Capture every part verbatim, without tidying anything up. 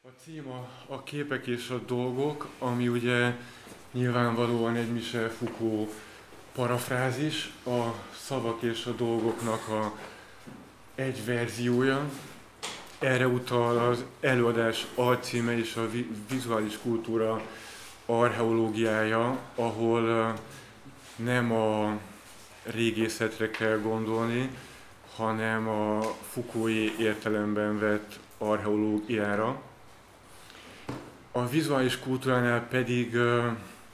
A cím a, a képek és a dolgok, ami ugye nyilvánvalóan egy Michel Foucault parafrázis, a szavak és a dolgoknak a egy verziója. Erre utal az előadás alcíme és a vi- vizuális kultúra archeológiája, ahol uh, nem a régészetre kell gondolni, hanem a Foucault-i értelemben vett archeológiára. A vizuális kultúránál pedig uh,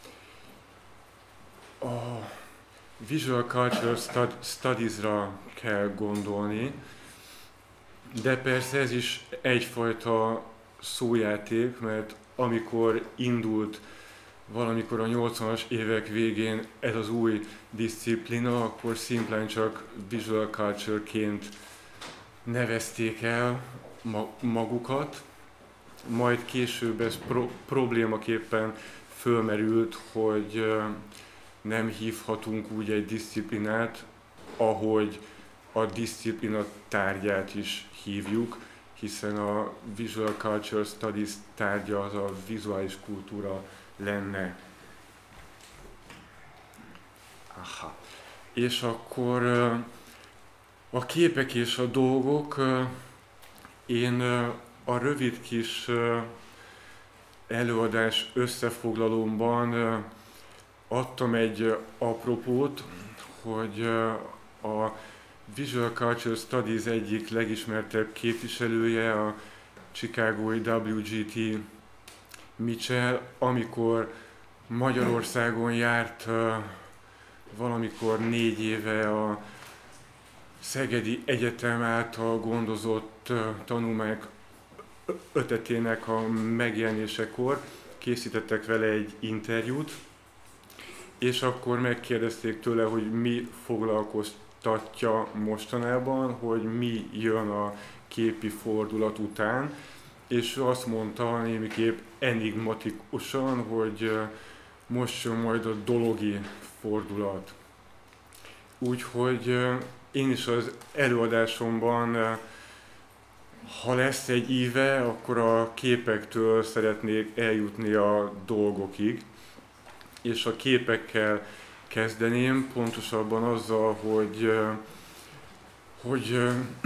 a Visual Culture stud- Studies-ra kell gondolni, de persze ez is egyfajta szójáték, mert amikor indult valamikor a nyolcvanas évek végén ez az új diszciplina, akkor szimplán csak Visual Culture-ként nevezték el magukat, majd később ez pro- problémaképpen fölmerült, hogy nem hívhatunk úgy egy disziplinát, ahogy a diszciplina tárgyát is hívjuk, hiszen a Visual Culture Studies tárgya az a vizuális kultúra lenne. Aha. És akkor a képek és a dolgok, én a rövid kis előadás összefoglalómban adtam egy apropót, hogy a Visual Culture Studies egyik legismertebb képviselője, a chicagói dupla gé té Mitchell, amikor Magyarországon járt valamikor négy éve a Szegedi Egyetem által gondozott tanulmányok ötletének a megjelenésekor készítettek vele egy interjút, és akkor megkérdezték tőle, hogy mi foglalkoztatja mostanában, hogy mi jön a képi fordulat után, és ő azt mondta némiképp enigmatikusan, hogy most jön majd a dologi fordulat. Úgyhogy én is az előadásomban, ha lesz egy íve, akkor a képektől szeretnék eljutni a dolgokig, és a képekkel kezdeném, pontosabban azzal, hogy, hogy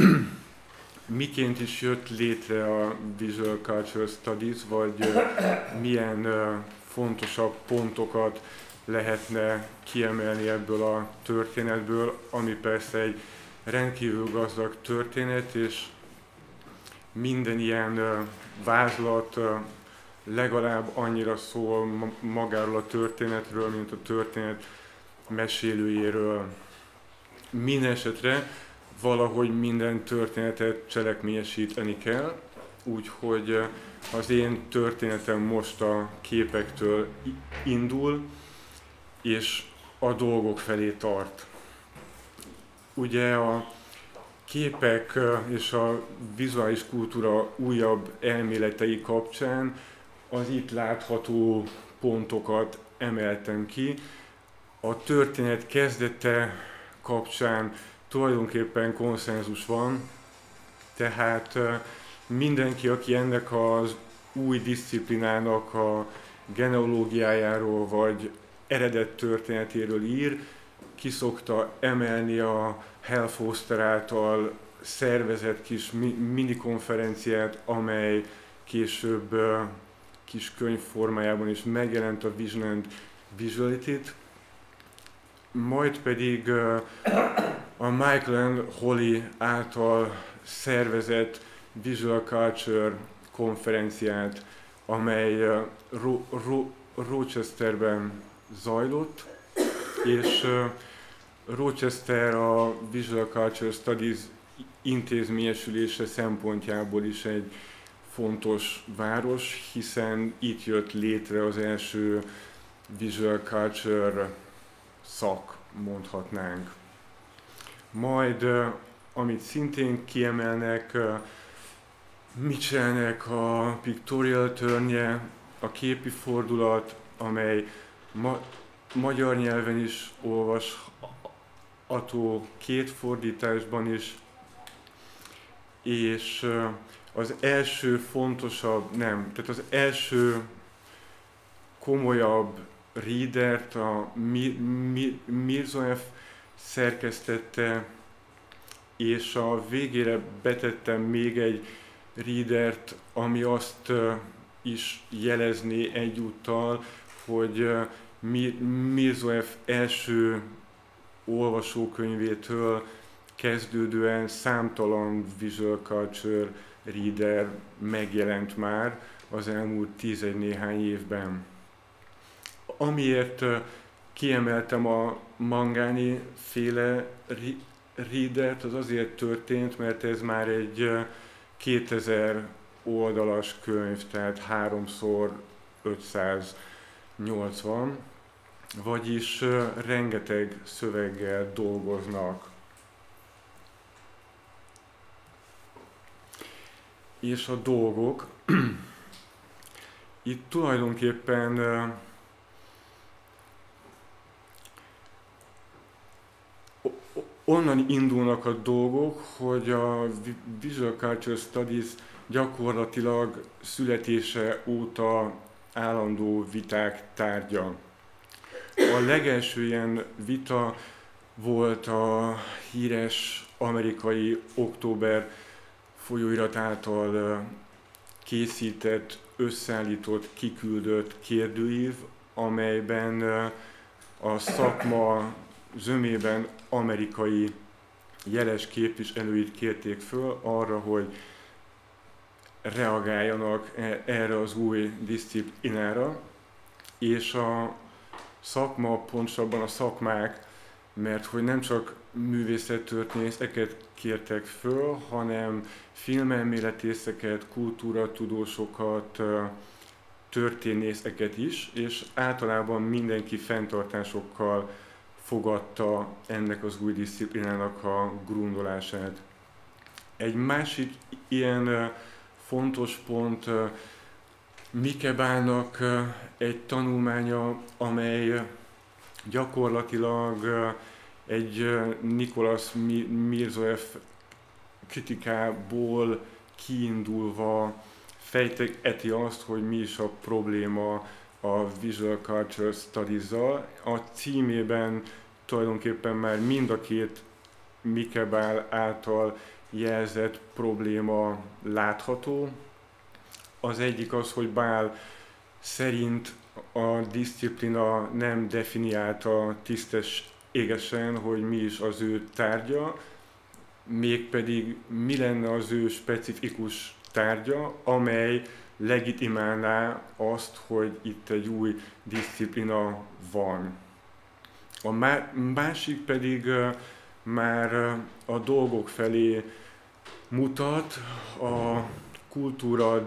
miként is jött létre a Visual Culture Studies, vagy milyen fontosabb pontokat lehetne kiemelni ebből a történetből, ami persze egy rendkívül gazdag történet, és minden ilyen vázlat legalább annyira szól magáról a történetről, mint a történet mesélőjéről. Mindenesetre valahogy minden történetet cselekményesíteni kell, úgyhogy az én történetem most a képektől indul, és a dolgok felé tart. Ugye a képek és a vizuális kultúra újabb elméletei kapcsán az itt látható pontokat emeltem ki. A történet kezdete kapcsán tulajdonképpen konszenzus van, tehát mindenki, aki ennek az új diszciplinának a genealógiájáról vagy eredet történetéről ír, ki szokta emelni a Hal Foster által szervezett kis minikonferenciát, amely később kis könyv formájában is megjelent, a Vision and Visuality-t. Majd pedig a Michael and Holly által szervezett Visual Culture konferenciát, amely Ro- Ro- Rochesterben zajlott, és Rochester a Visual Culture Studies intézményesülése szempontjából is egy fontos város, hiszen itt jött létre az első Visual Culture szak, mondhatnánk. Majd, amit szintén kiemelnek, Mitchellnek a Pictorial Turnje, a képi fordulat, amely ma- magyar nyelven is olvasható két fordításban is, és az első fontosabb, nem, tehát az első komolyabb readert a Mirzoev szerkesztette, és a végére betettem még egy readert, ami azt is jelezné egyúttal, hogy Mirzoev első olvasókönyvétől kezdődően számtalan visual culture reader megjelent már az elmúlt tizegy néhány évben. Amiért kiemeltem a Mangani féle readert, az azért történt, mert ez már egy kétezer oldalas könyv, tehát háromszor ötszáznyolcvan, vagyis rengeteg szöveggel dolgoznak. És a dolgok, itt tulajdonképpen onnan indulnak a dolgok, hogy a Visual Culture Studies gyakorlatilag születése óta állandó viták tárgya. A legelső ilyen vita volt a híres amerikai Október folyóirat által készített, összeállított, kiküldött kérdőív, amelyben a szakma zömében amerikai jeles képviselőit kérték föl arra, hogy reagáljanak erre az új diszciplinára, és a szakma, pontosabban a szakmák, mert hogy nem csak művészettörténészeket kértek föl, hanem filmelméletészeket, kultúratudósokat, történészeket is, és általában mindenki fenntartásokkal fogadta ennek az új diszciplinának a grundolását. Egy másik ilyen fontos pont Mikebának egy tanulmánya, amely gyakorlatilag egy Nicholas Mirzoev kritikából kiindulva fejtegeti azt, hogy mi is a probléma a Visual Culture Studies-zal. A címében tulajdonképpen már mind a két Mikebál által jelzett probléma látható. Az egyik az, hogy Bál szerint a diszciplina nem definiálta tisztességesen, hogy mi is az ő tárgya, mégpedig mi lenne az ő specifikus tárgya, amely legitimálná azt, hogy itt egy új diszciplina van. A másik pedig már a dolgok felé mutat, a kultúra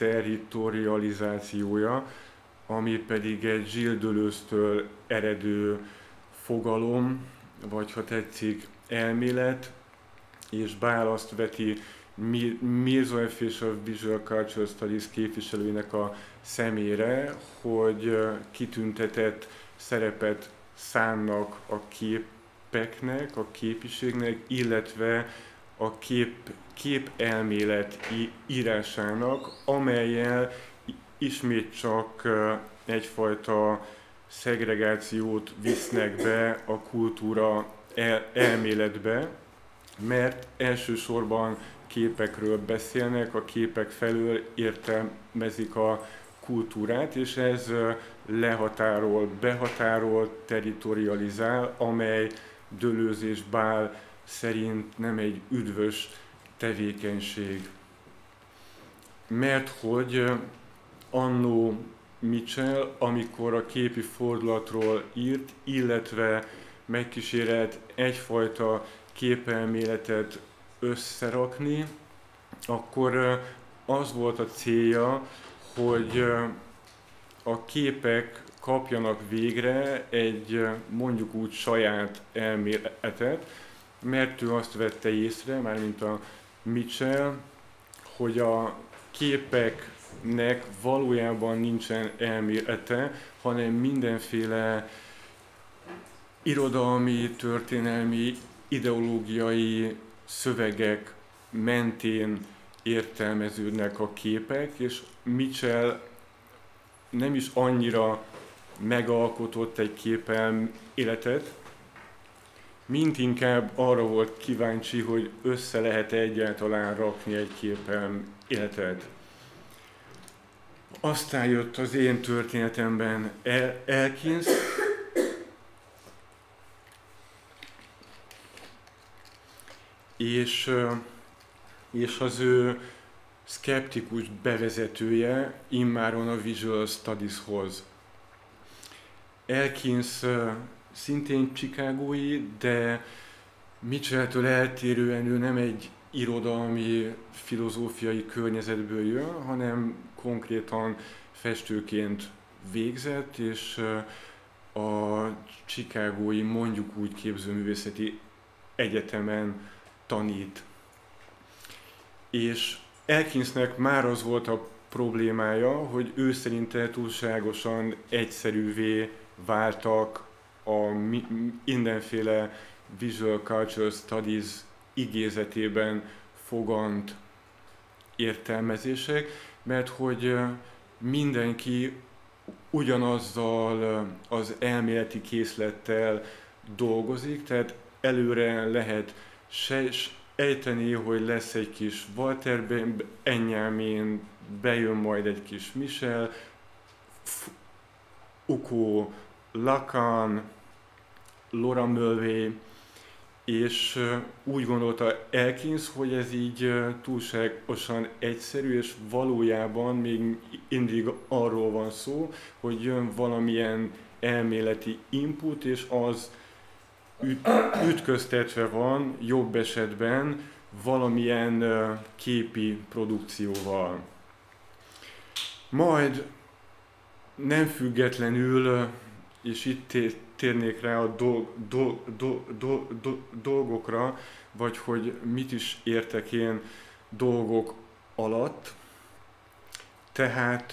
deterritorializációja, ami pedig egy Gilles Deleuze-től eredő fogalom, vagy ha tetszik, elmélet, és Bál azt veti Mirzoev és a Visual Culture Studies képviselőinek a szemére, hogy kitüntetett szerepet szánnak a képeknek, a képiségnek, illetve a kép, képelmélet írásának, amellyel ismét csak egyfajta szegregációt visznek be a kultúra el, elméletbe, mert elsősorban képekről beszélnek, a képek felől értelmezik a kultúrát, és ez lehatárol, behatárol, territorializál, amely Deleuze és Bál szerint nem egy üdvös tevékenység. Mert hogy annó Mitchell, amikor a képi fordulatról írt, illetve megkísérelt egyfajta képelméletet összerakni, akkor az volt a célja, hogy a képek kapjanak végre egy mondjuk úgy saját elméletet, mert ő azt vette észre, mármint a Mitchell, hogy a képeknek valójában nincsen elmélete, hanem mindenféle irodalmi, történelmi, ideológiai szövegek mentén értelmeződnek a képek, és Mitchell nem is annyira megalkotott egy képem életet, mint inkább arra volt kíváncsi, hogy össze lehet egyáltalán rakni egy képem életet. Aztán jött az én történetemben El- Elkins, és, és az ő szkeptikus bevezetője immáron a Visual Studieshoz. Elkins szintén chicagói, de Mitchelltől eltérően ő nem egy irodalmi, filozófiai környezetből jön, hanem konkrétan festőként végzett, és a chicagói, mondjuk úgy képzőművészeti egyetemen tanít. És Elkinsnek már az volt a problémája, hogy ő szerinte túlságosan egyszerűvé váltak a mindenféle Visual Culture Studies igézetében fogant értelmezések, mert hogy mindenki ugyanazzal az elméleti készlettel dolgozik, tehát előre lehet ejteni, hogy lesz egy kis Walter Benjamin, bejön majd egy kis Michel, Foucault, Lacan, Laura Mulvey, és úgy gondolta Elkins, hogy ez így túlságosan egyszerű, és valójában még mindig arról van szó, hogy jön valamilyen elméleti input, és az ütköztetve van jobb esetben valamilyen képi produkcióval. Majd nem függetlenül, és itt térnék rá a dolg, dolg, dolg, dolg, dolg, dolgokra, vagy hogy mit is értek én dolgok alatt. Tehát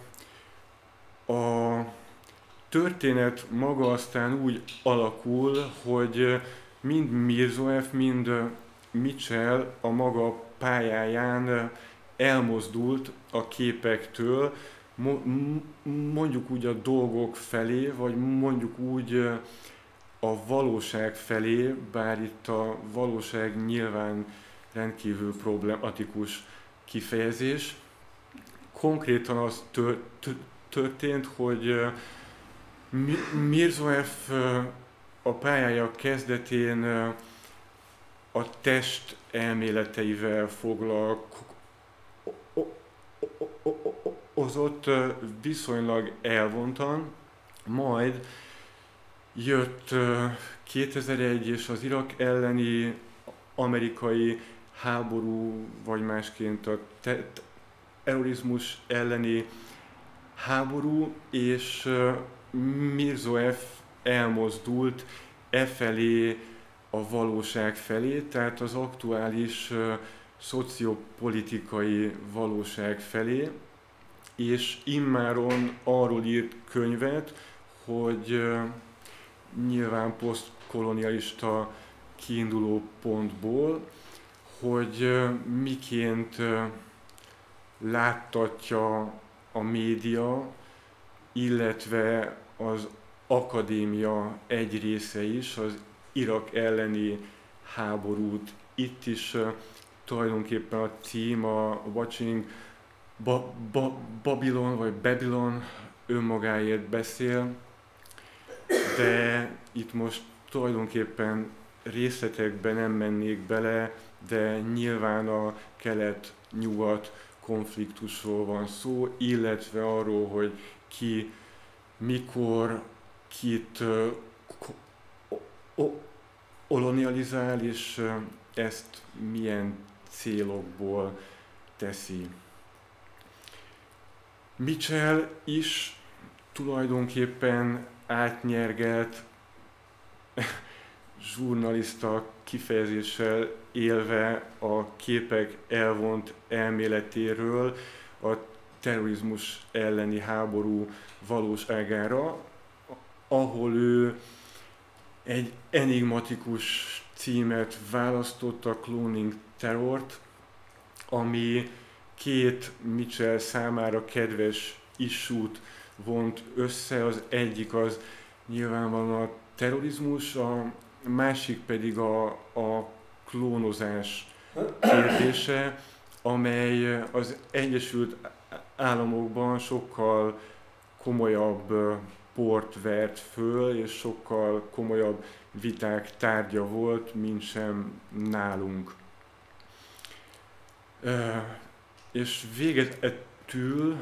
a történet maga aztán úgy alakul, hogy mind Mirzoeff, mind Mitchell a maga pályáján elmozdult a képektől, mondjuk úgy a dolgok felé, vagy mondjuk úgy a valóság felé, bár itt a valóság nyilván rendkívül problematikus kifejezés. Konkrétan az történt, hogy Mirzoeff a pályája kezdetén a test elméleteivel foglalkozott viszonylag elvontan, majd jött kétezer-egy és az Irak elleni amerikai háború, vagy másként a terrorizmus elleni háború, és Mirzoeff elmozdult e felé a valóság felé, tehát az aktuális uh, szociopolitikai valóság felé, és immáron arról írt könyvet, hogy uh, nyilván posztkolonialista kiinduló pontból, hogy uh, miként uh, láttatja a média, illetve az akadémia egy része is az Irak elleni háborút. Itt is uh, tulajdonképpen a cím a Watching ba- ba- Babylon, vagy Babylon önmagáért beszél, de itt most tulajdonképpen részletekben nem mennék bele, de nyilván a kelet-nyugat konfliktusról van szó, illetve arról, hogy ki mikor kit kolonializál, és ezt milyen célokból teszi. Mitchell is tulajdonképpen átnyergelt zsurnalista kifejezéssel élve a képek elvont elméletéről a terrorizmus elleni háború valóságára, ahol ő egy enigmatikus címet választott, a Cloning Terrort, ami két Mitchell számára kedves issút vont össze. Az egyik az nyilvánvalóan a terrorizmus, a másik pedig a, a klónozás kérdése, amely az Egyesült Államokban sokkal komolyabb port vert föl, és sokkal komolyabb viták tárgya volt, mint sem nálunk. E, és végezetül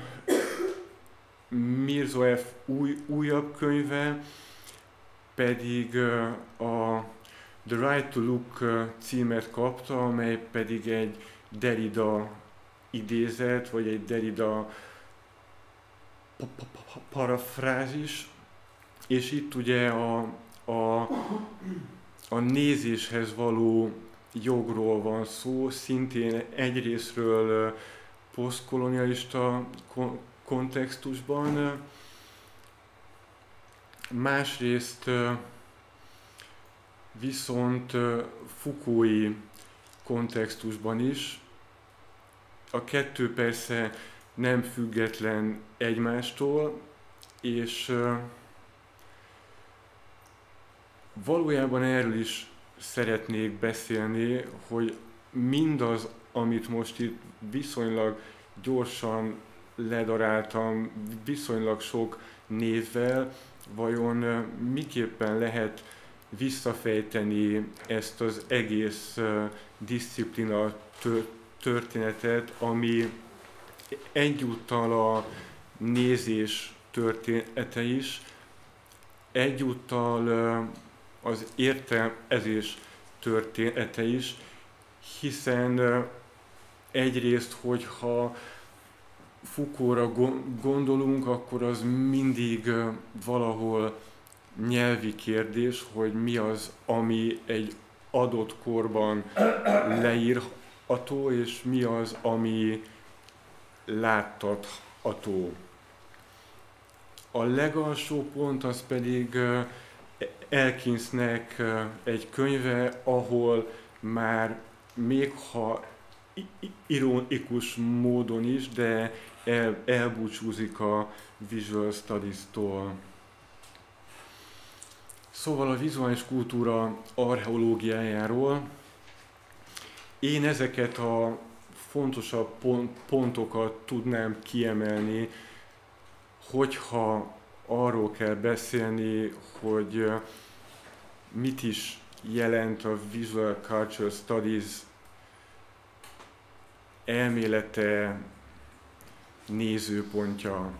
Mirzoev új, újabb könyve pedig a The Right to Look címet kapta, amely pedig egy Derrida idézet, vagy egy Derrida parafrázis, és itt ugye a, a, a nézéshez való jogról van szó, szintén egyrésztről posztkolonialista kontextusban, másrészt viszont Foucault-i kontextusban is. A kettő persze nem független egymástól, és valójában erről is szeretnék beszélni, hogy mindaz, amit most itt viszonylag gyorsan ledaráltam, viszonylag sok névvel, vajon miképpen lehet visszafejteni ezt az egész diszciplina történetet, ami egyúttal a nézés története is, egyúttal az értelmezés története is, hiszen egyrészt, hogyha Foucaultra gondolunk, akkor az mindig valahol nyelvi kérdés, hogy mi az, ami egy adott korban leírható, és mi az, ami láttatható. A legalsó pont az pedig Elkinsnek egy könyve, ahol már még ha ironikus módon is, de el, elbúcsúzik a Visual Studies-tól. Szóval a vizuális kultúra archeológiájáról én ezeket a fontosabb pont, pontokat tudnám kiemelni, hogyha arról kell beszélni, hogy mit is jelent a Visual Culture Studies elmélete, nézőpontja.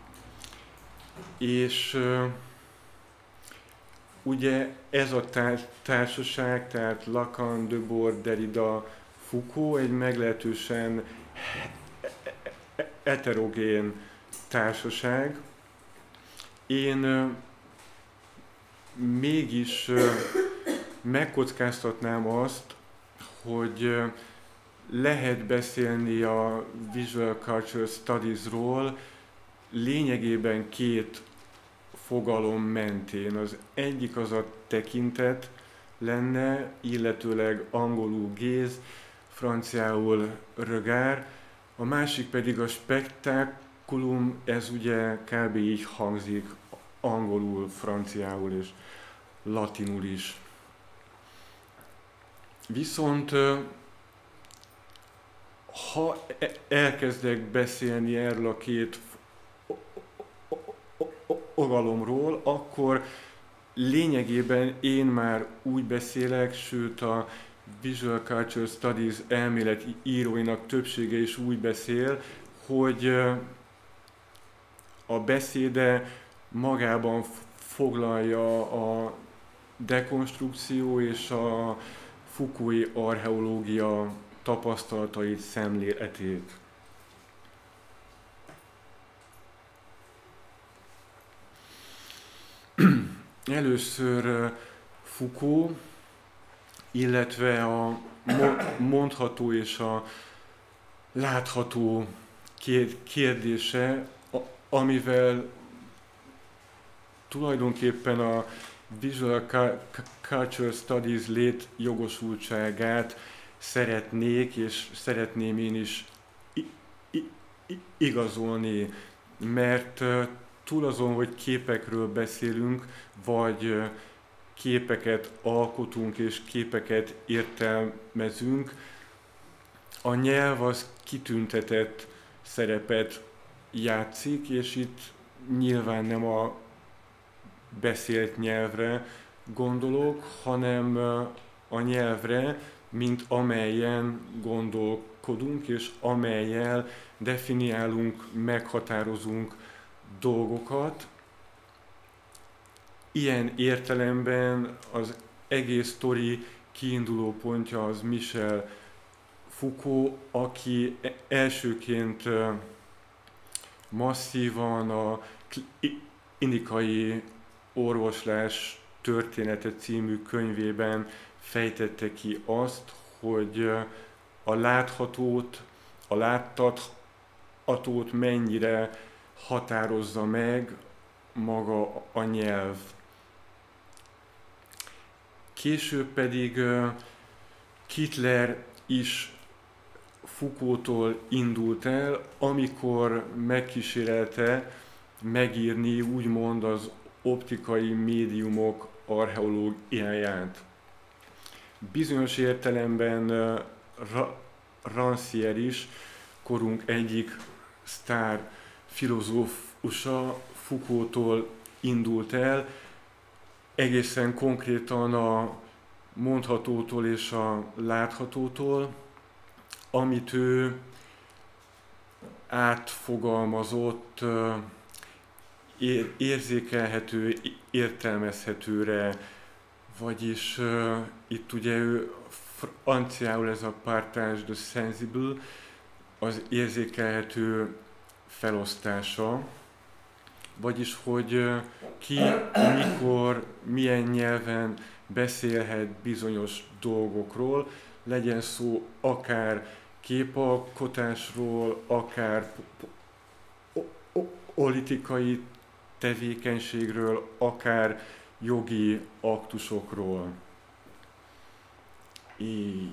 És uh, ugye ez a társaság, tehát Lacan, Debord, Derrida, Foucault egy meglehetősen heterogén társaság. Én uh, mégis uh, megkockáztatnám azt, hogy uh, lehet beszélni a Visual Culture Studies-ról lényegében két fogalom mentén. Az egyik az a tekintet lenne, illetőleg angolul gaze, franciául regard, a másik pedig a spektákulum, ez ugye kb. Így hangzik angolul, franciául és latinul is. Viszont ha elkezdek beszélni erről a két fogalomról, akkor lényegében én már úgy beszélek, sőt a Visual Culture Studies elmélet íróinak többsége is úgy beszél, hogy a beszéde magában foglalja a dekonstrukció és a Foucault-i archeológia tapasztalatait, szemléletét. Először Foucault, illetve a mondható és a látható kérdése, amivel tulajdonképpen a Visual Culture Studies létjogosultságát szeretnék, és szeretném én is igazolni, mert túl azon, hogy képekről beszélünk, vagy képeket alkotunk és képeket értelmezünk, a nyelv az kitüntetett szerepet játszik, és itt nyilván nem a beszélt nyelvre gondolok, hanem a nyelvre, mint amelyen gondolkodunk, és amellyel definiálunk, meghatározunk dolgokat. Ilyen értelemben az egész sztori kiinduló pontja az Michel Foucault, aki elsőként masszívan a klinikai orvoslás története című könyvében fejtette ki azt, hogy a láthatót, a láthatót mennyire határozza meg maga a nyelv. Később pedig Kittler is Foucaulttól indult el, amikor megkísérelte megírni úgymond az optikai médiumok archeológiáját. Bizonyos értelemben Ra- Rancière is korunk egyik sztár filozófusa Foucaulttól indult el, egészen konkrétan a mondhatótól és a láthatótól, amit ő átfogalmazott, érzékelhető, értelmezhetőre, vagyis uh, itt ugye ő franciául ez a partage de sensible, az érzékelhető felosztása, vagyis hogy uh, ki, mikor, milyen nyelven beszélhet bizonyos dolgokról, legyen szó akár képalkotásról, akár politikai tevékenységről, akár jogi aktusokról. I...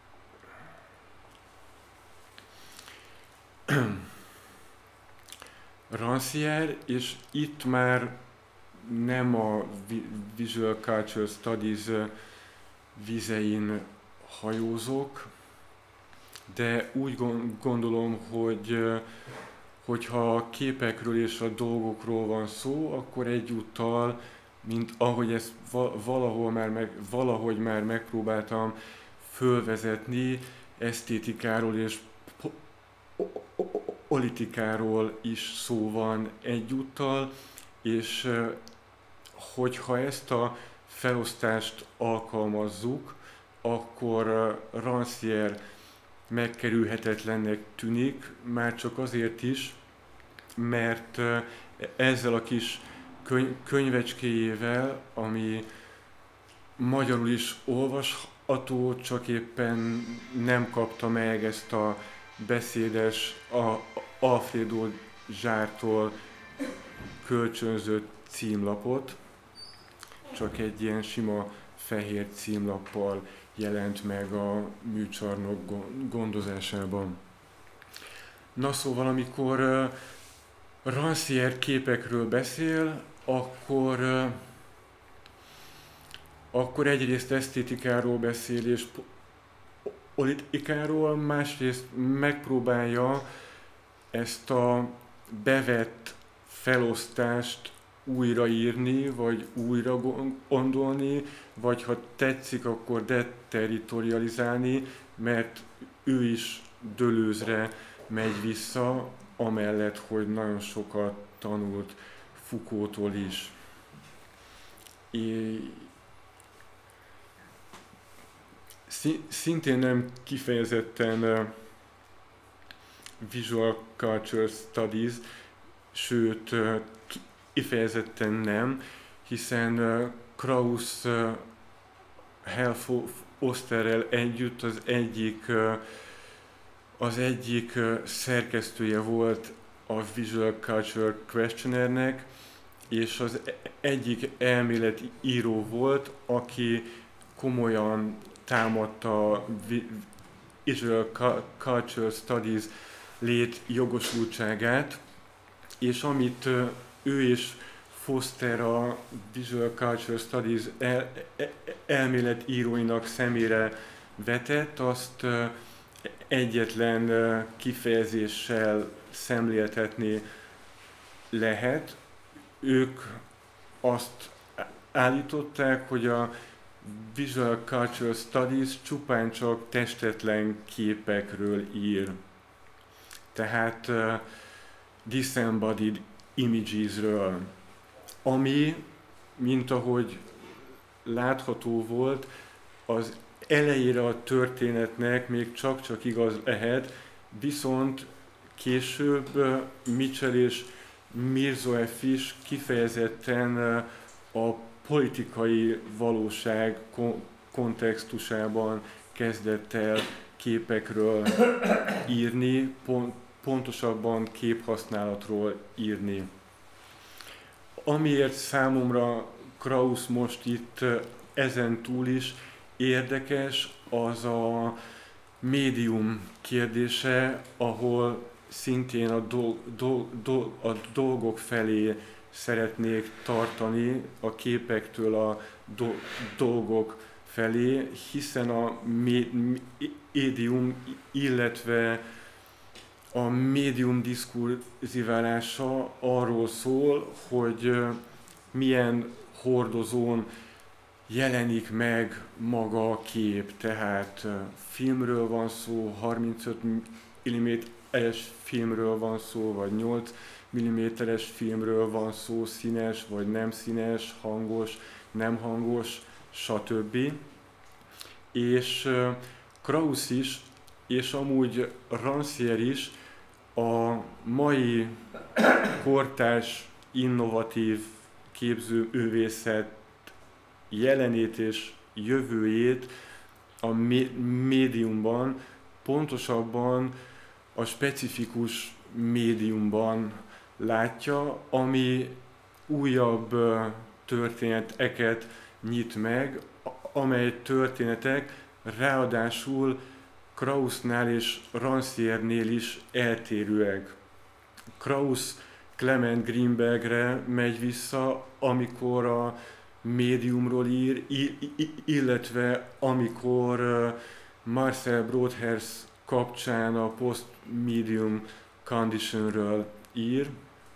Rancière, és itt már nem a Visual Culture Studies vizein hajózok, de úgy gondolom, hogy hogyha a képekről és a dolgokról van szó, akkor egyúttal, mint ahogy ezt valahol már meg, valahogy már megpróbáltam fölvezetni, esztétikáról és politikáról is szó van egyúttal, és hogyha ezt a felosztást alkalmazzuk, akkor Rancière megkerülhetetlennek tűnik, már csak azért is, mert ezzel a kis köny- könyvecskéjével, ami magyarul is olvasható, csak éppen nem kapta meg ezt a beszédes a Alfredo Zsártól kölcsönzött címlapot, csak egy ilyen sima fehér címlappal jelent meg a műcsarnok gondozásában. Na szóval, amikor uh, Rancière képekről beszél, akkor, uh, akkor egyrészt esztétikáról beszél és politikáról, másrészt megpróbálja ezt a bevett felosztást újraírni, vagy újra gondolni, vagy ha tetszik, akkor deterritorializálni, mert ő is Deleuze-re megy vissza, amellett, hogy nagyon sokat tanult Foucaulttól is. É... Szintén nem kifejezetten uh, Visual Culture Studies, sőt, uh, kifejezetten nem, hiszen uh, Krausz uh, Hal Osterrel együtt az egyik, uh, az egyik uh, szerkesztője volt a Visual Culture Questionnaire-nek, és az egyik elméletíró volt, aki komolyan támadta a Visual Cultural Studies létjogosultságát, és amit ő és Foster a Visual Cultural Studies el, elméletíróinak szemére vetett, azt egyetlen kifejezéssel szemléltetni lehet. Ők azt állították, hogy a Visual Cultural Studies csupán csak testetlen képekről ír. Tehát uh, disembodied imagesről, ami, mint ahogy látható volt, az elejére a történetnek még csak-csak igaz lehet, viszont később uh, Mitchell és Mirzoeff is kifejezetten uh, a politikai valóság kontextusában kezdett el képekről írni, pont, pontosabban képhasználatról írni. Amiért számomra Krausz most itt ezen túl is érdekes, az a médium kérdése, ahol szintén a, do, do, do, a dolgok felé szeretnék tartani a képektől a do, dolgok felé, hiszen a médium, illetve a médium diszkurziválása arról szól, hogy milyen hordozón jelenik meg maga a kép. Tehát filmről van szó, harmincöt milliméteres filmről van szó, vagy nyolc milliméteres filmről van szó, színes vagy nem színes, hangos, nem hangos, stb. És Krausz is, és amúgy Rancière is a mai kortárs, innovatív képzőművészet jelenét és jövőjét a médiumban, pontosabban a specifikus médiumban látja, ami újabb történeteket nyit meg, amely történetek ráadásul Krausznál és Rancière-nél is eltérőek. Krausz Clement Greenbergre megy vissza, amikor a médiumról ír, illetve amikor Marcel Broadhurst kapcsán a post-medium conditionről ír.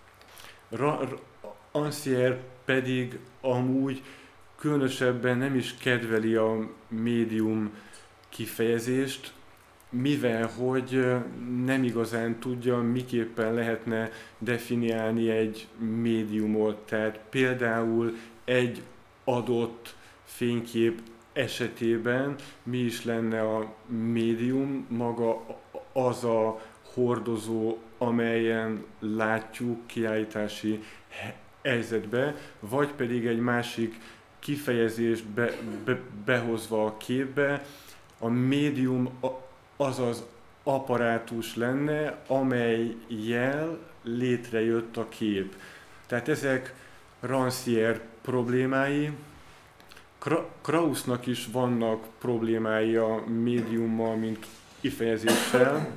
Rancière pedig amúgy különösebben nem is kedveli a médium kifejezést, mivel hogy nem igazán tudja, miképpen lehetne definiálni egy médiumot. Tehát például egy adott fénykép esetében mi is lenne a médium, maga az a hordozó, amelyen látjuk kiállítási helyzetbe, vagy pedig egy másik kifejezést be, be, behozva a képbe, a médium az az apparátus lenne, amellyel létrejött a kép. Tehát ezek Rancière problémái. Krausznak is vannak problémái a médiummal, mint kifejezéssel,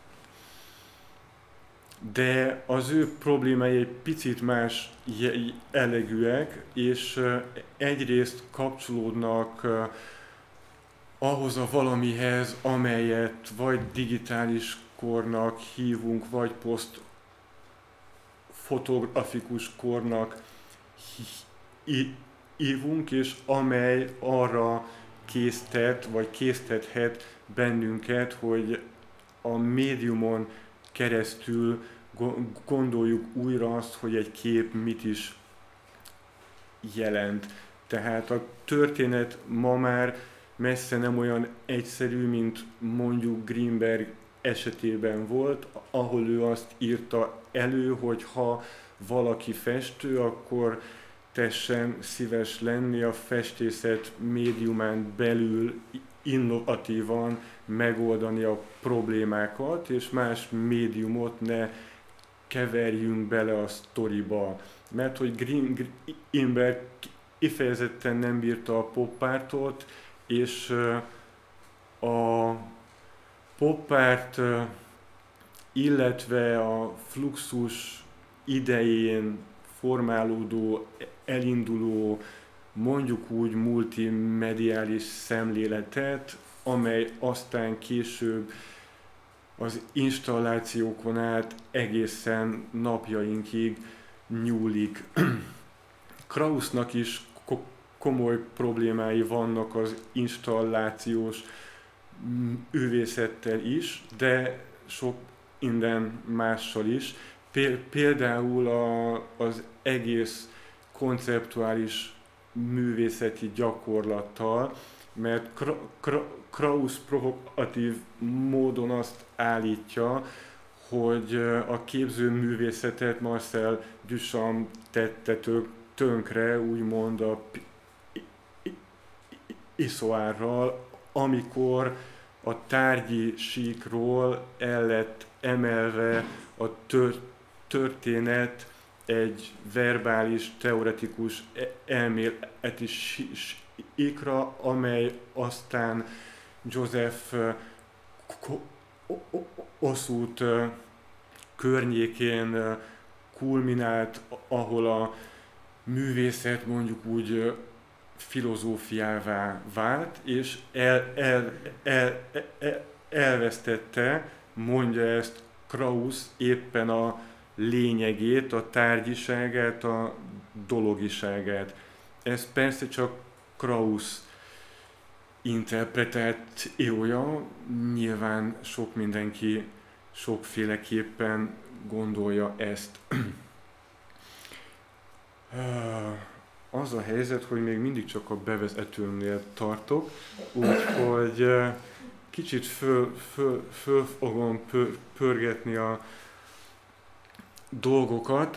de az ő problémái egy picit más jellegűek, és egyrészt kapcsolódnak ahhoz a valamihez, amelyet vagy digitális kornak hívunk, vagy posztfotografikus kornak hívunk, és amely arra késztet, vagy késztethet bennünket, hogy a médiumon keresztül gondoljuk újra azt, hogy egy kép mit is jelent. Tehát a történet ma már messze nem olyan egyszerű, mint mondjuk Greenberg esetében volt, ahol ő azt írta elő, hogy ha valaki festő, akkor tessen szíves lenni a festészet médiumán belül innovatívan megoldani a problémákat, és más médiumot ne keverjünk bele a sztoriba. Mert hogy Greenberg kifejezetten nem bírta a pop artot, és a pop art, illetve a fluxus idején formálódó, elinduló, mondjuk úgy multimediális szemléletet, amely aztán később az installációkon át egészen napjainkig nyúlik. Kraussnak is komoly problémái vannak az installációs művészettel is, de sok minden mással is. Például a, az egész konceptuális művészeti gyakorlattal, mert Krauss provokatív módon azt állítja, hogy a képzőművészetet Marcel Duchamp tette tönkre, úgymond a piszoárral, amikor a tárgyi síkról el lett emelve a tör- történet egy verbális, teoretikus elméleti síkra, amely aztán Joseph Kossuth környékén kulminált, ahol a művészet mondjuk úgy filozófiává vált, és el, el, el, el, elvesztette, mondja ezt Krauss, éppen a lényegét, a tárgyiságát, a dologiságát. Ez persze csak Krauss interpretációja, nyilván sok mindenki sokféleképpen gondolja ezt. Az a helyzet, hogy még mindig csak a bevezetőmnél tartok, úgyhogy kicsit föl, föl, föl fogom pör, pörgetni a dolgokat.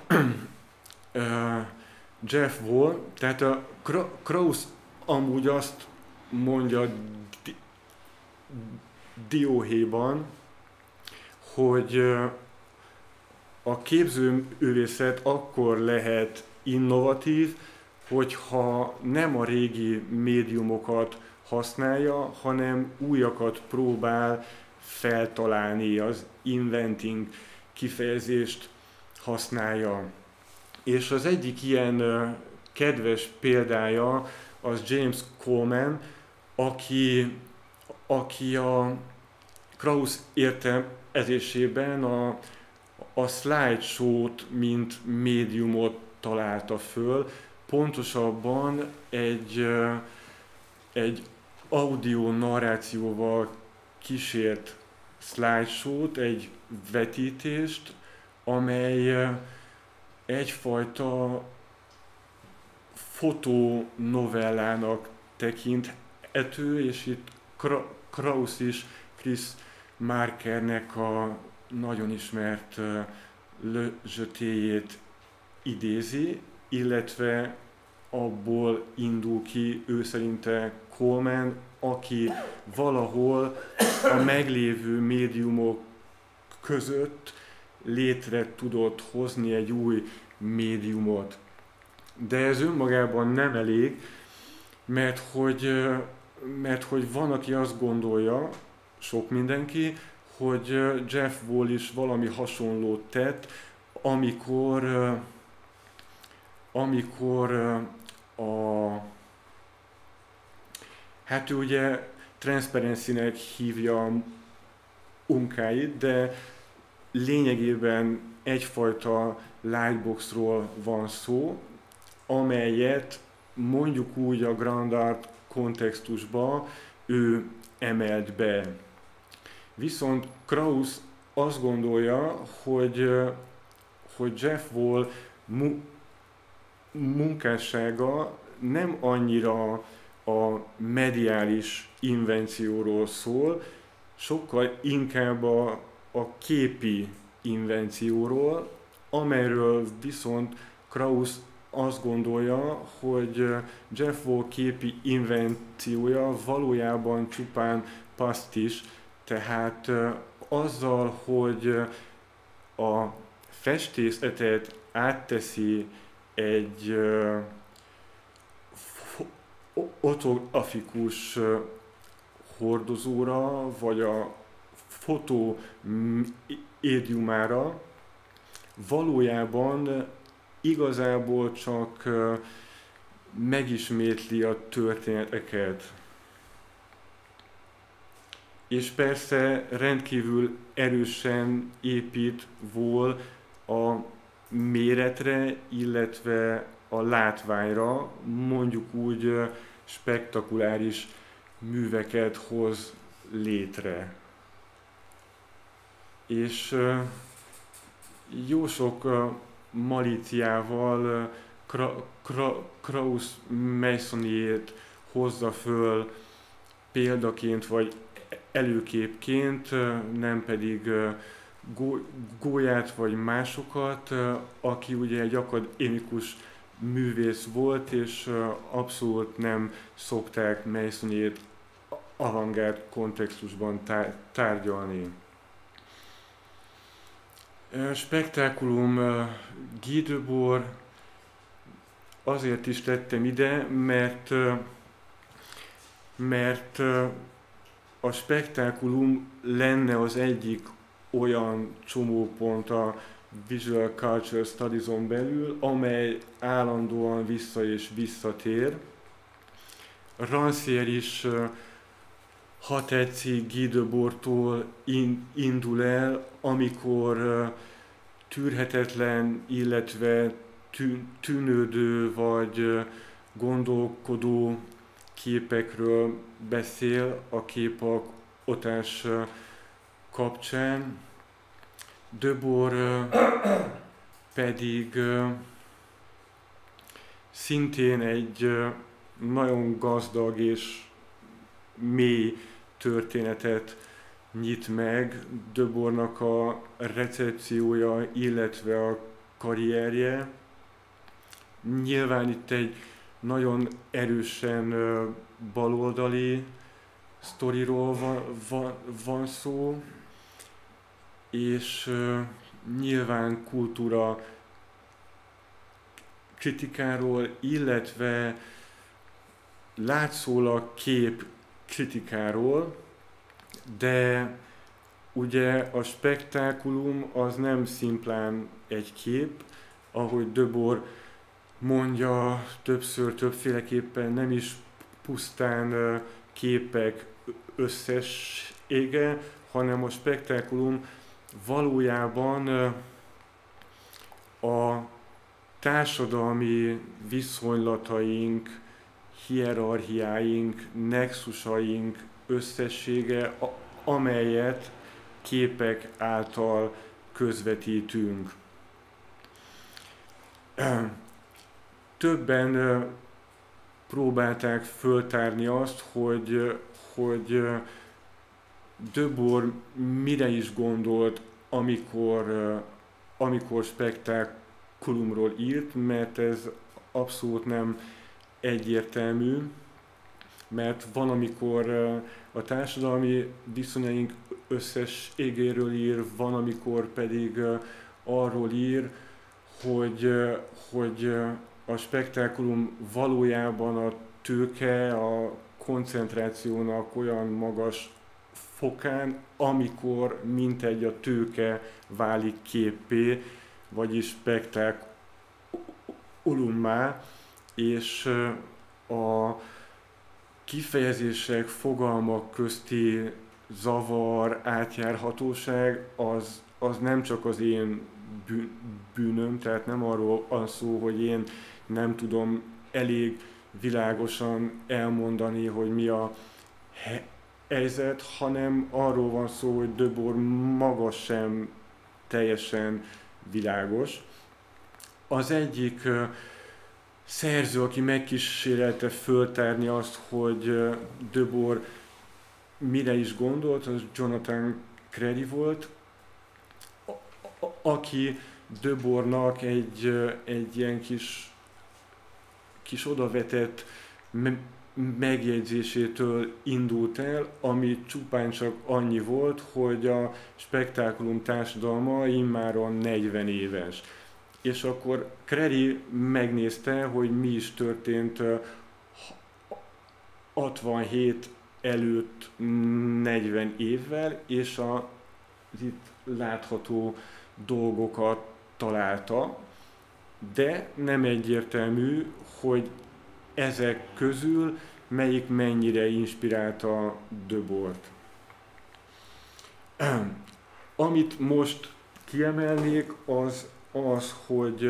Jeff Wall, tehát a Krauss amúgy azt mondja di- dióhéjban, hogy a képzőművészet akkor lehet innovatív, hogyha nem a régi médiumokat használja, hanem újakat próbál feltalálni, az inventing kifejezést használja. És az egyik ilyen kedves példája az James Coleman, aki, aki a Krauss értelmezésében a, a slideshow-t, mint médiumot találta föl, pontosabban egy, egy audio narrációval kísért slideshow-t, egy vetítést, amely egyfajta fotonovellának tekinthető, és itt Krauss is Chris Markernek a nagyon ismert Le Jeté-jét idézi, illetve abból indul ki ő szerinte Coleman, aki valahol a meglévő médiumok között létre tudott hozni egy új médiumot. De ez önmagában nem elég, mert hogy, mert hogy van, aki azt gondolja, sok mindenki, hogy Jeff Wall is valami hasonlót tett, amikor, amikor a, hát ő ugye Transparency-nek hívja a munkáit, de lényegében egyfajta lightboxról van szó, amelyet mondjuk úgy a Grand Art kontextusba ő emelt be. Viszont Krauss azt gondolja, hogy, hogy Jeff Wall mu- munkássága nem annyira a mediális invencióról szól, sokkal inkább a, a képi invencióról, amelyről viszont Krauss azt gondolja, hogy Jeff Wall képi invenciója valójában csupán pasztis, tehát azzal, hogy a festészetet átteszi egy fotografikus hordozóra, vagy a fotó médiumára valójában igazából csak megismétli a történeteket. És persze rendkívül erősen épít vol a méretre, illetve a látványra, mondjuk úgy spektakuláris műveket hoz létre. És jó sok malíciával Kra, Kra, Krausz Masoniét hozza föl példaként vagy előképként, nem pedig Gólyát vagy másokat, aki ugye egy akadémikus művész volt, és abszolút nem szokták Masoniét avantgárd kontextusban tárgyalni. Spektákulum Guy Debord azért is tettem ide, mert, mert a spektákulum lenne az egyik olyan csomópont a Visual Culture Studies-on belül, amely állandóan vissza és visszatér. Rancière is, ha tetszik, Guy Debordtól indul el, amikor tűrhetetlen, illetve tűnődő vagy gondolkodó képekről beszél a képalkotás kapcsán. Debord pedig szintén egy nagyon gazdag és mély történetet nyit meg. Debordnak a recepciója, illetve a karrierje. Nyilván itt egy nagyon erősen baloldali sztoriról van, van, van szó, és nyilván kultúra kritikáról, illetve látszólag kép kritikáról, de ugye a spektákulum az nem szimplán egy kép, ahogy Debord mondja többször, többféleképpen, nem is pusztán képek összessége, hanem a spektákulum valójában a társadalmi viszonylataink, hierarchiáink, nexusaink összessége, amelyet képek által közvetítünk. Többen próbálták föltárni azt, hogy, hogy Debord mire is gondolt, amikor, amikor spektákulumról írt, mert ez abszolút nem egyértelmű, mert van, amikor a társadalmi viszonyaink összességéről ír, van, amikor pedig arról ír, hogy, hogy a spektákulum valójában a tőke, a koncentrációnak olyan magas fokán, amikor mintegy a tőke válik képpé, vagyis spektákulummá, és a kifejezések, fogalmak közti zavar, átjárhatóság az, az nem csak az én bűnöm, tehát nem arról van szó, hogy én nem tudom elég világosan elmondani, hogy mi a helyzet, hanem arról van szó, hogy Debord maga sem teljesen világos. Az egyik uh, szerző, aki megkísérelte föltárni azt, hogy uh, Debord mire is gondolt, az Jonathan Crary volt, a, a, aki Debordnak egy, uh, egy ilyen kis, kis odavetett me- megjegyzésétől indult el, ami csupán csak annyi volt, hogy a spektákulum társadalma immáron negyven éves. És akkor Crary megnézte, hogy mi is történt hatvanhét előtt negyven évvel, és a, az itt látható dolgokat találta, de nem egyértelmű, hogy ezek közül melyik mennyire inspirálta Debord. Amit most kiemelnék, az az, hogy,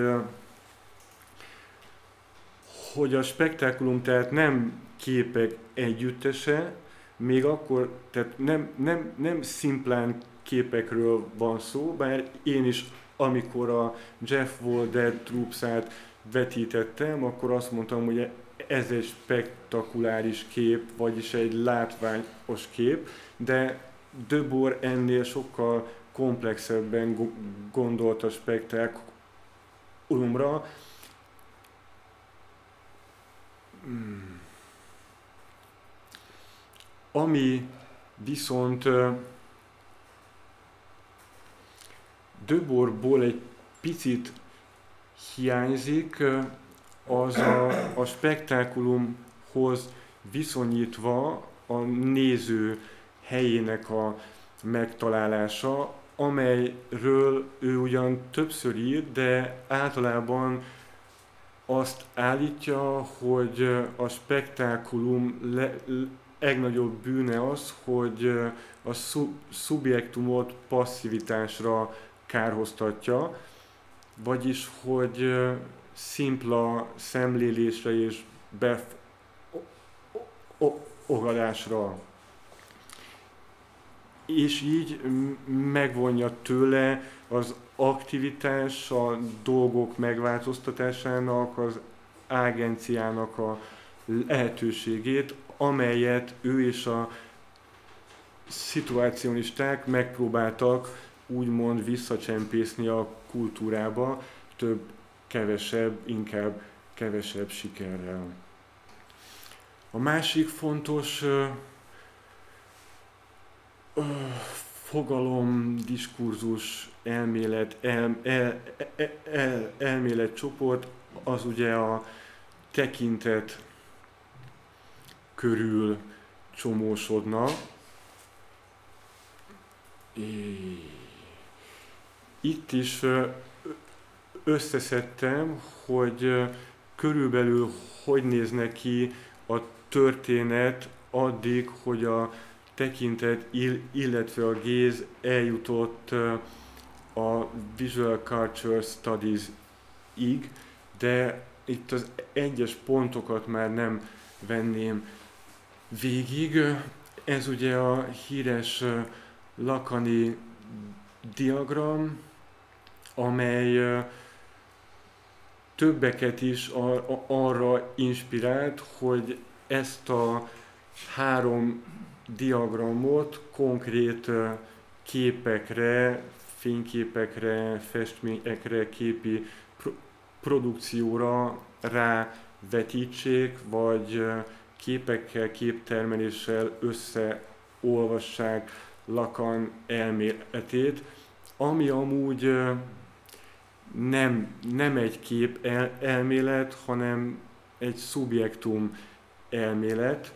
hogy a spektákulum tehát nem képek együttese, még akkor, tehát nem, nem, nem szimplán képekről van szó, bár én is, amikor a Jeff Wall Dead Troops-át vetítettem, akkor azt mondtam, hogy ez egy spektakuláris kép, vagyis egy látványos kép, de Debord ennél sokkal komplexebben gondolt a spektákulumra. Hmm. Ami viszont Debordból egy picit hiányzik, az a, a spektákulumhoz viszonyítva a néző helyének a megtalálása, amelyről ő ugyan többször ír, de általában azt állítja, hogy a spektákulum le, legnagyobb bűne az, hogy a szub, szubjektumot passzivitásra kárhoztatja, vagyis hogy szimpla szemlélésre és befogadásra. És így megvonja tőle az aktivitás, a dolgok megváltoztatásának, az agenciának a lehetőségét, amelyet ő és a szituácionisták megpróbáltak úgymond visszacsempészni a kultúrába, több, kevesebb, inkább kevesebb sikerrel. A másik fontos uh, uh, fogalom, diskurzus, elmélet, el, el, el, el, elméletcsoport az ugye a tekintet körül csomósodna. Itt is összeszedtem, hogy körülbelül hogy néz neki a történet addig, hogy a tekintet, illetve a géz eljutott a Visual Culture Studies-ig, de itt az egyes pontokat már nem venném végig. Ez ugye a híres Lacani diagram, amely többeket is ar- arra inspirált, hogy ezt a három diagramot konkrét képekre, fényképekre, festményekre, képi pro- produkcióra rávetítsék, vagy képekkel, képtermeléssel összeolvassák Lacan elméletét, ami amúgy nem, nem egy kép el, elmélet, hanem egy szubjektum elmélet,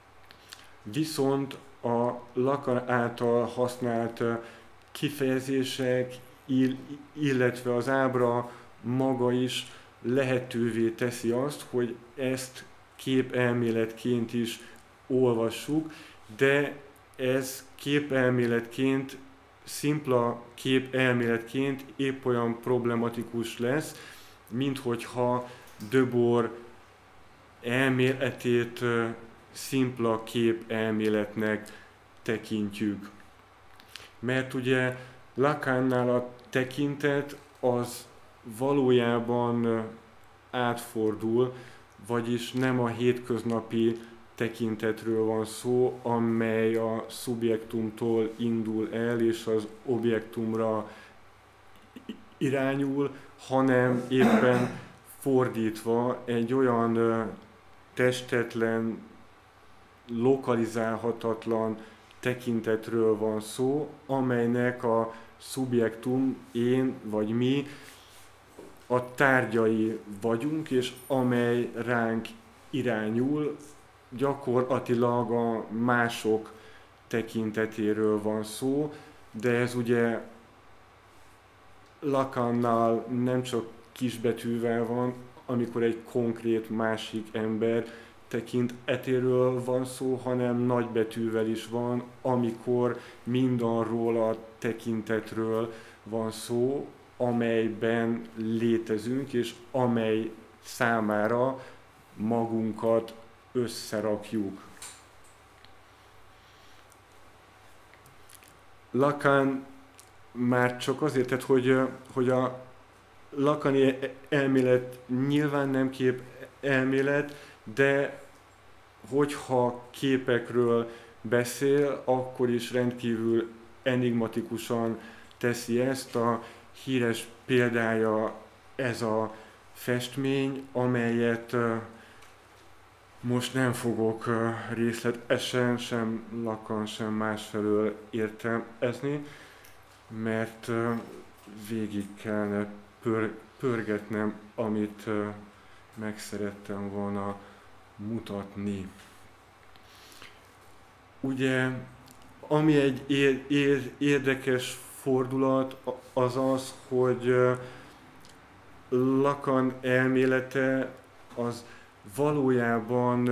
viszont a Lacan által használt kifejezések, illetve az ábra maga is lehetővé teszi azt, hogy ezt képelméletként is olvassuk, de ez képelméletként, szimpla képelméletként épp olyan problematikus lesz, mint hogyha Debord elméletét szimpla képelméletnek tekintjük. Mert ugye Lacannál a tekintet az valójában átfordul, vagyis nem a hétköznapi tekintetről van szó, amely a szubjektumtól indul el és az objektumra irányul, hanem éppen fordítva egy olyan testetlen, lokalizálhatatlan tekintetről van szó, amelynek a szubjektum, én vagy mi a tárgyai vagyunk, és amely ránk irányul, gyakorlatilag a mások tekintetéről van szó, de ez ugye Lacannal nem csak kisbetűvel van, amikor egy konkrét másik ember tekintetéről van szó, hanem nagybetűvel is van, amikor mindarról a tekintetről van szó, amelyben létezünk, és amely számára magunkat összerakjuk. Lacan már csak azért, tehát, hogy, hogy a lacani elmélet nyilván nem kép elmélet, de hogyha képekről beszél, akkor is rendkívül enigmatikusan teszi ezt. A híres példája ez a festmény, amelyet most nem fogok részletesen, sem Lacan, sem másfelől értelmezni, mert végig kellene pör, pörgetnem, amit meg szerettem volna mutatni. Ugye, ami egy ér, ér, érdekes fordulat, az az, hogy Lacan elmélete az valójában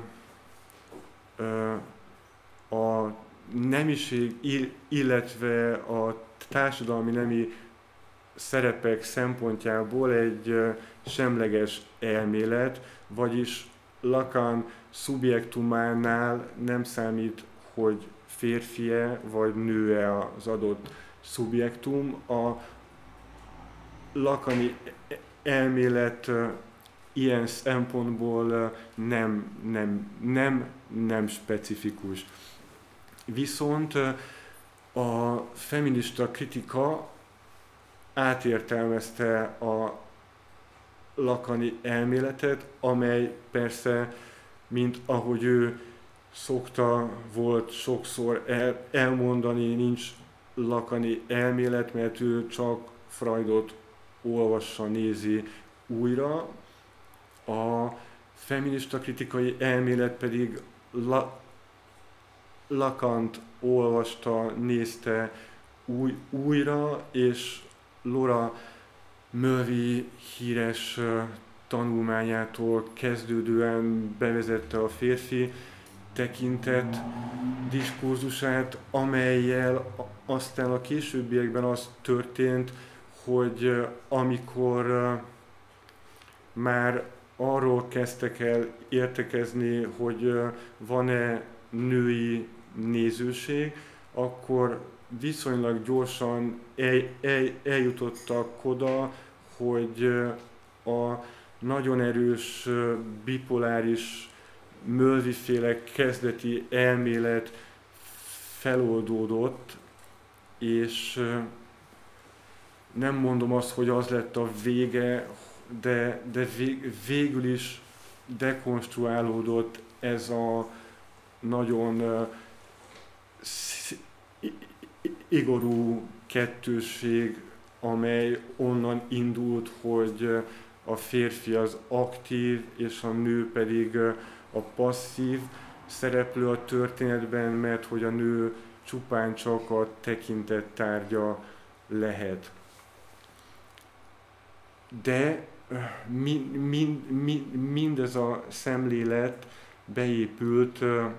a nemiség, illetve a társadalmi nemi szerepek szempontjából egy semleges elmélet, vagyis Lacan szubjektumánál nem számít, hogy férfi-e vagy nő-e az adott szubjektum. A lacani elmélet ilyen szempontból nem, nem, nem, nem specifikus. Viszont a feminista kritika átértelmezte a lacani elméletet, amely persze, mint ahogy ő szokta volt sokszor el, elmondani, nincs lacani elmélet, mert ő csak Freudot olvassa, nézi újra. A feminista kritikai elmélet pedig La- Lacant olvasta, nézte új, újra, és Laura Mulvey híres tanulmányától kezdődően bevezette a férfi tekintet diskurzusát, amellyel aztán a későbbiekben az történt, hogy amikor már arról kezdtek el értekezni, hogy van-e női nézőség, akkor viszonylag gyorsan el, el, eljutottak oda, hogy a nagyon erős bipoláris Mulvey-féle kezdeti elmélet feloldódott, és nem mondom azt, hogy az lett a vége, de, de végül is dekonstruálódott ez a nagyon igorú kettősség, amely onnan indult, hogy a férfi az aktív, és a nő pedig a passzív szereplő a történetben, mert hogy a nő csupán csak a tekintet tárgya lehet. De mind, mind, mind, mindez a szemlélet beépült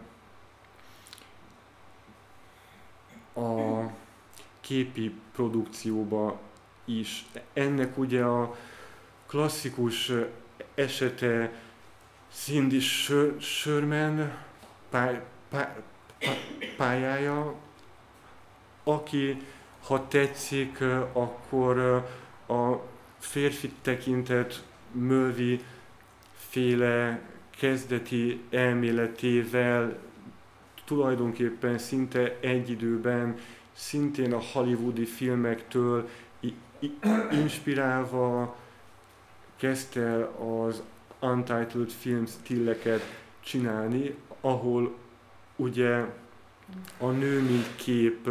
a képi produkcióba is. Ennek ugye a klasszikus esete Cindy Sherman pály, pály, pályája, aki, ha tetszik, akkor a férfi tekintet Mulvey féle kezdeti elméletével tulajdonképpen szinte egy időben, szintén a hollywoodi filmektől inspirálva kezdte el az Untitled film stilleket csinálni, ahol ugye a nő mint kép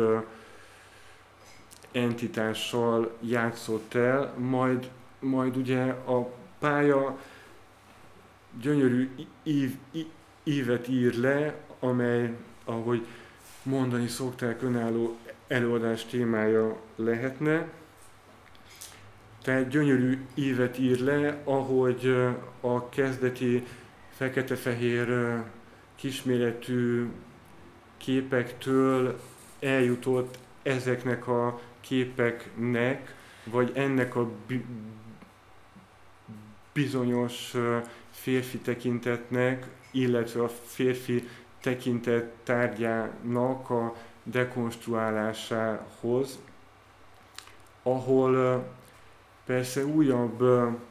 entitással játszott el, majd, majd ugye a pálya gyönyörű ív, ívet ír le, amely, ahogy mondani szokták, önálló előadás témája lehetne. Tehát gyönyörű ívet ír le, ahogy a kezdeti fekete-fehér kisméretű képektől eljutott ezeknek a képeknek, vagy ennek a bizonyos férfi tekintetnek, illetve a férfi tekintet tárgyának a dekonstruálásához, ahol persze újabb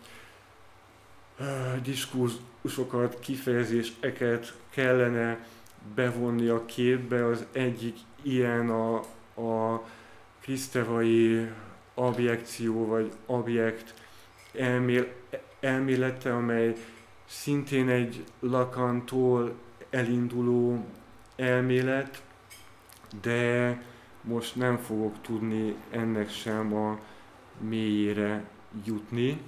diskurzusokat, kifejezéseket kellene bevonni a képbe. Az egyik ilyen a, a krisztevai abjekció vagy objekt elmél, elmélete, amely szintén egy Lacantól elinduló elmélet, de most nem fogok tudni ennek sem a mélyére jutni.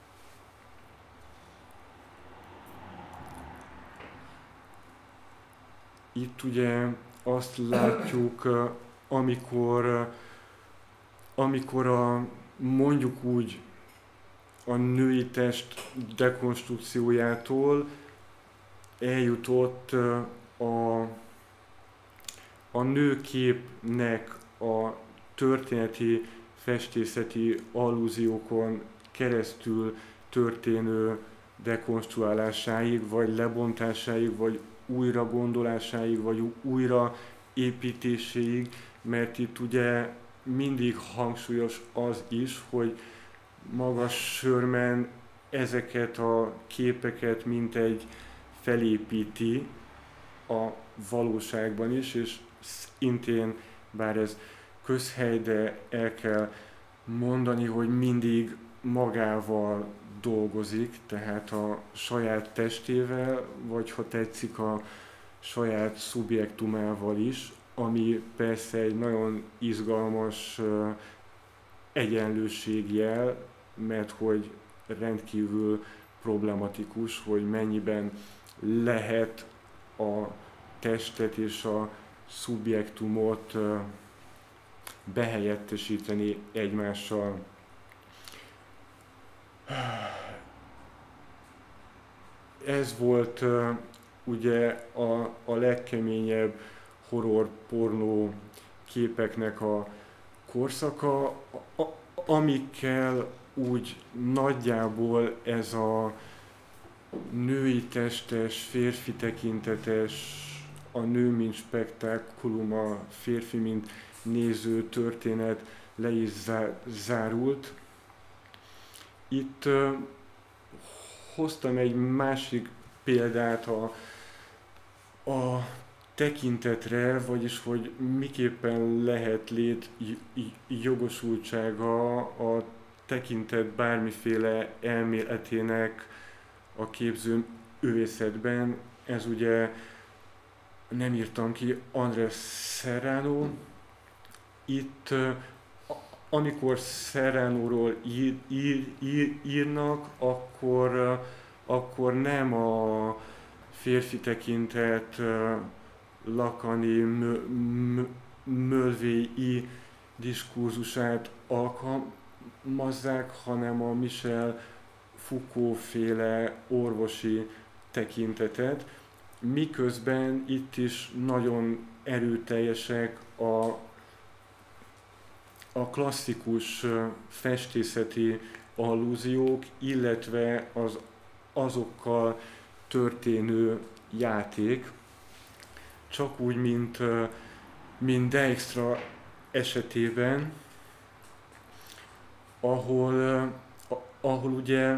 Itt ugye azt látjuk, amikor, amikor a, mondjuk úgy a női test dekonstrukciójától eljutott a, a nőképnek a történeti festészeti allúziókon keresztül történő dekonstruálásáig, vagy lebontásáig, vagy újra gondolásáig, vagy újra építéséig, mert itt ugye mindig hangsúlyos az is, hogy maga Sherman ezeket a képeket mintegy felépíti a valóságban is, és szintén, bár ez közhely, de el kell mondani, hogy mindig magával dolgozik, tehát a saját testével, vagy ha tetszik, a saját szubjektumával is, ami persze egy nagyon izgalmas uh, egyenlőségjel, mert hogy rendkívül problematikus, hogy mennyiben lehet a testet és a szubjektumot uh, behelyettesíteni egymással. Ez volt uh, ugye a, a legkeményebb horror pornó képeknek a korszaka, a, a, amikkel úgy nagyjából ez a női testes, férfi tekintetes, a nő mint spektákulum, a férfi mint néző történet le is zárult. Itt uh, hoztam egy másik példát a, a tekintetre, vagyis hogy miképpen lehet lét jogosultsága a tekintet bármiféle elméletének a képzőművészetben. Ez ugye nem írtam ki, Andrés Serrano. Itt amikor Serranóról ír, ír, ír, írnak, akkor, akkor nem a férfi tekintet lakani, mölvéi diskurzusát alkalmazzák, hanem a Michel Foucault féle orvosi tekintetet, miközben itt is nagyon erőteljesek a a klasszikus festészeti allúziók, illetve az azokkal történő játék, csak úgy, mint, mint Dijkstra esetében, ahol, ahol ugye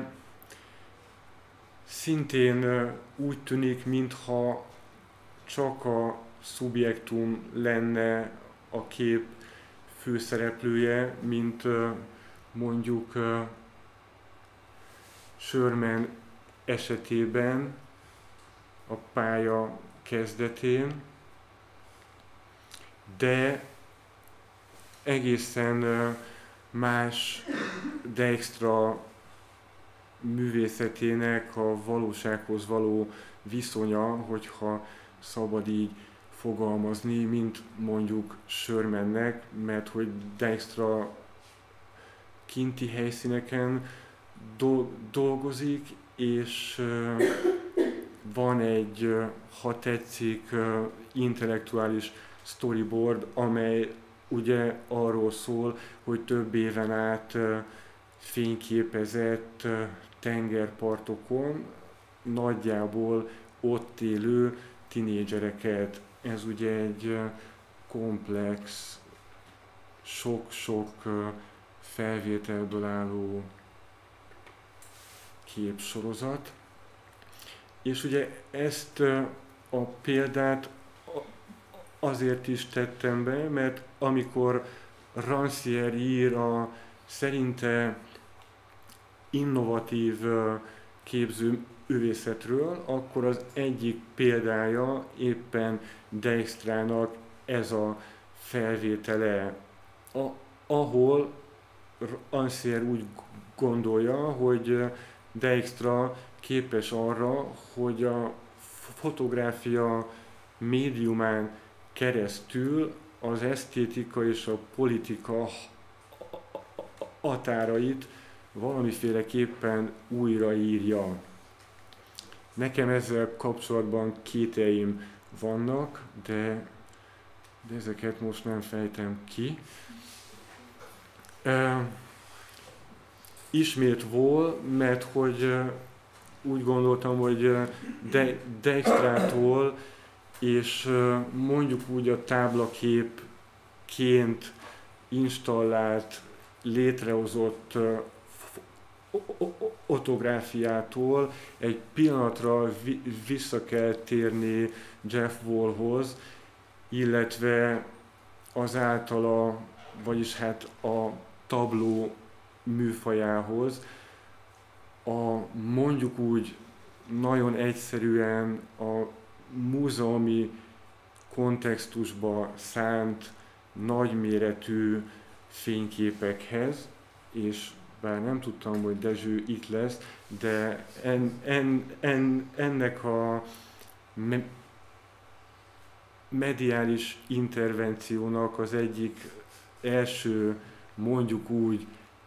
szintén úgy tűnik, mintha csak a szubjektum lenne a kép főszereplője, mint mondjuk Sherman esetében a pálya kezdetén, de egészen más Dijkstra művészetének a valósághoz való viszonya, hogyha szabad így fogalmazni, mint mondjuk Shermannek, mert hogy Dijkstra kinti helyszíneken do- dolgozik, és uh, van egy, uh, ha tetszik, uh, intellektuális storyboard, amely ugye arról szól, hogy több éven át uh, fényképezett uh, tengerpartokon nagyjából ott élő tinédzsereket. Ez ugye egy uh, komplex, sok-sok uh, felvételből álló képsorozat. És ugye ezt a példát azért is tettem be, mert amikor Rancière ír a szerinte innovatív képzőművészetről, akkor az egyik példája éppen Dijkstrának ez a felvétele, a, ahol Rancière úgy gondolja, hogy Dijkstra képes arra, hogy a fotográfia médiumán keresztül az esztétika és a politika határait valamiféleképpen újraírja. Nekem ezzel kapcsolatban kételjeim vannak, de, de ezeket most nem fejtem ki. Uh, ismét vol, mert hogy uh, úgy gondoltam, hogy uh, De- Dijkstrától és uh, mondjuk úgy a táblaképként installált, létrehozott uh, fotográfiától egy pillanatra vi- vissza kell térni Jeff Wallhoz, illetve az általa, vagyis hát a tabló műfajához, a mondjuk úgy nagyon egyszerűen a múzeumi kontextusba szánt nagyméretű fényképekhez, és bár nem tudtam, hogy Dezső itt lesz, de en, en, en, ennek a me, mediális intervenciónak az egyik első, mondjuk úgy,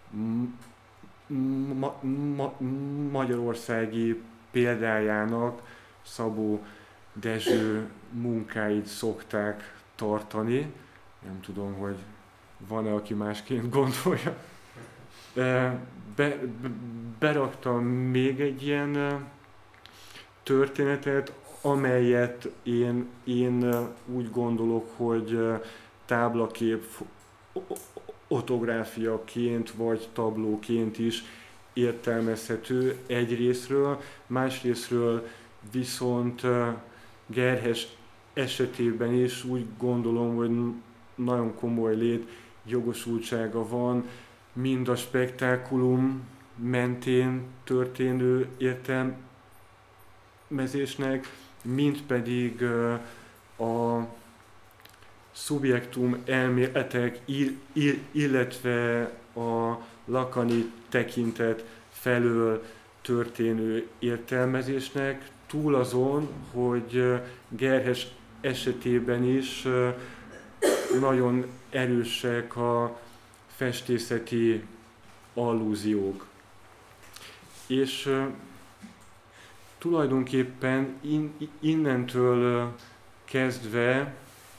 ma, ma, magyarországi példájának Szabó Dezső munkáit szokták tartani. Nem tudom, hogy van-e, aki másként gondolja. Be, be, beraktam még egy ilyen történetet, amelyet én, én úgy gondolok, hogy táblakép fotográfiaként vagy tablóként is értelmezhető egyrészről, másrészről viszont Gerhes esetében is úgy gondolom, hogy nagyon komoly létjogosultsága van, mind a spektákulum mentén történő értelmezésnek, mind pedig a szubjektum elméletek, illetve a lakani tekintet felől történő értelmezésnek, túl azon, hogy Gerhes esetében is nagyon erősek a festészeti allúziók. És uh, tulajdonképpen in, innentől uh, kezdve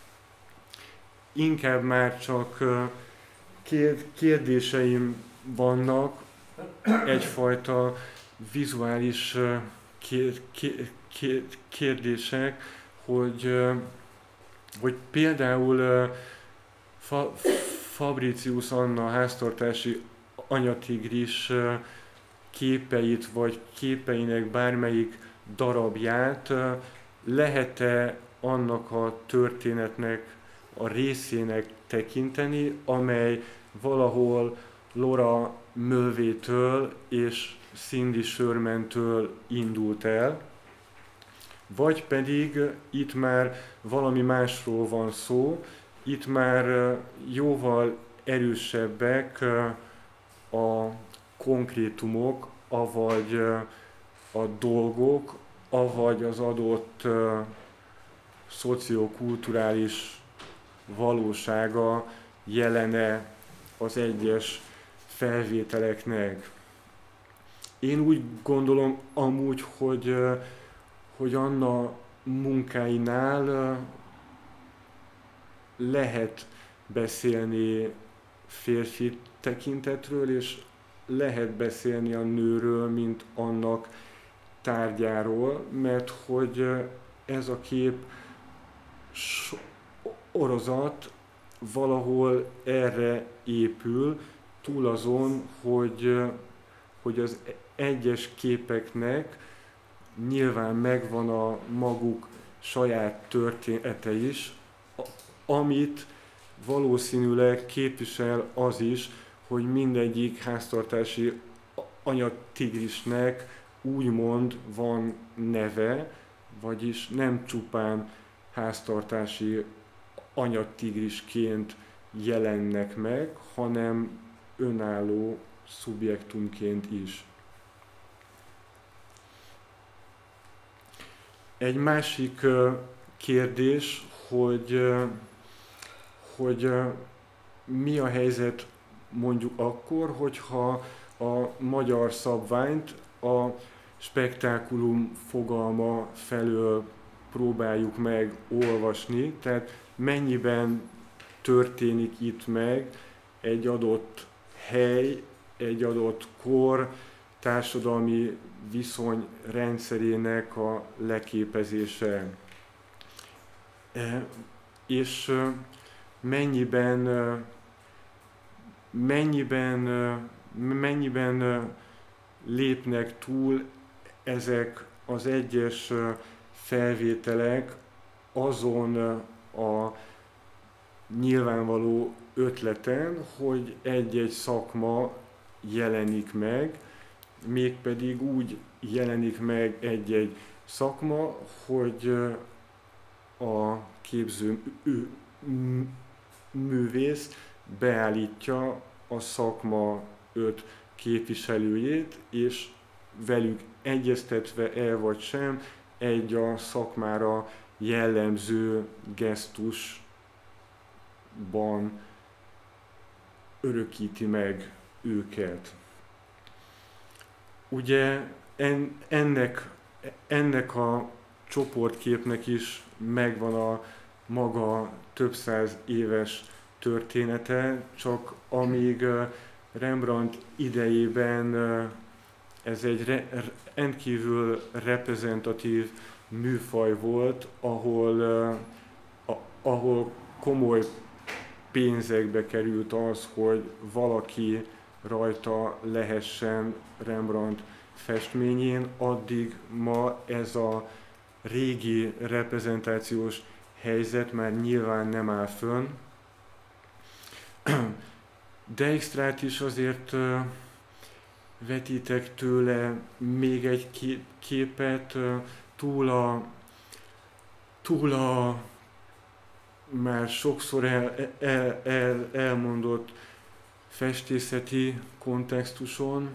inkább már csak uh, kér, kérdéseim vannak, egyfajta vizuális uh, kér, kér, kér, kérdések, hogy, uh, hogy például uh, fa, Fabricius Anna háztartási anyatigris képeit vagy képeinek bármelyik darabját lehet-e annak a történetnek a részének tekinteni, amely valahol Laura Mulvey-től és Cindy Sherman-től indult el, vagy pedig itt már valami másról van szó, itt már jóval erősebbek a konkrétumok, avagy a dolgok, avagy az adott uh, szociokulturális valósága jelene az egyes felvételeknek. Én úgy gondolom amúgy, hogy, uh, hogy Anna munkáinál uh, lehet beszélni férfi tekintetről, és lehet beszélni a nőről, mint annak tárgyáról, mert hogy ez a kép sorozat valahol erre épül, túl azon, hogy, hogy az egyes képeknek nyilván megvan a maguk saját története is, amit valószínűleg képvisel az is, hogy mindegyik háztartási anyatigrisnek úgymond van neve, vagyis nem csupán háztartási anyatigrisként jelennek meg, hanem önálló szubjektumként is. Egy másik kérdés, hogy, hogy mi a helyzet mondjuk akkor, hogyha a magyar szabványt a spektákulum fogalma felől próbáljuk meg olvasni, tehát mennyiben történik itt meg egy adott hely, egy adott kor társadalmi viszony rendszerének a leképezése. És mennyiben, mennyiben, mennyiben lépnek túl ezek az egyes felvételek azon a nyilvánvaló ötleten, hogy egy-egy szakma jelenik meg, mégpedig úgy jelenik meg egy-egy szakma, hogy a képző művész beállítja a szakma öt képviselőjét, és velük egyeztetve el vagy sem, egy a szakmára jellemző gesztusban örökíti meg őket. Ugye en, ennek, ennek a csoportképnek is megvan a maga több száz éves története, csak amíg Rembrandt idejében ez egy re, rendkívül reprezentatív műfaj volt, ahol, a, ahol komoly pénzekbe került az, hogy valaki rajta lehessen Rembrandt festményén, addig ma ez a régi reprezentációs helyzet már nyilván nem áll fönn. Dijkstrát is azért vetítek tőle még egy képet, túl a, túl a már sokszor el, el, el, elmondott festészeti kontextuson,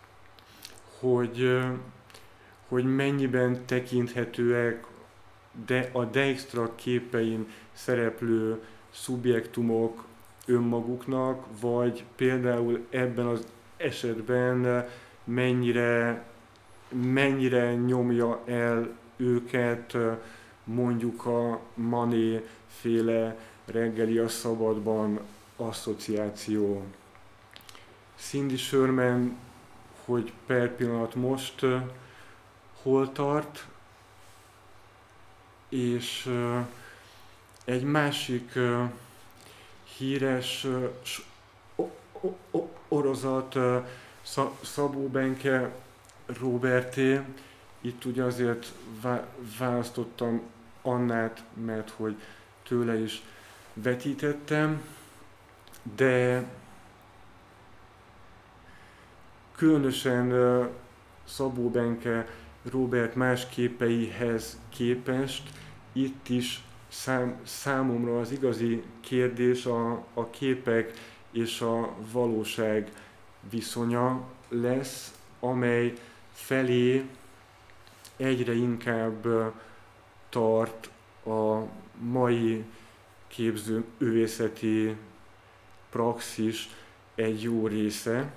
hogy, hogy mennyiben tekinthetőek de a Dijkstra képein szereplő szubjektumok önmaguknak, vagy például ebben az esetben mennyire, mennyire nyomja el őket mondjuk a Manet féle Reggeli a szabadban asszociáció. Cindy Sherman, hogy per pillanat most uh, hol tart, és uh, egy másik uh, híres uh, orozat, uh, Szabó Benke Róberté. Itt ugye azért választottam Annát, mert hogy tőle is vetítettem, de különösen uh, Szabó Benke Róbert más képeihez képest itt is szám, számomra az igazi kérdés a, a képek és a valóság viszonya lesz, amely felé egyre inkább tart a mai képzőművészeti praxis egy jó része.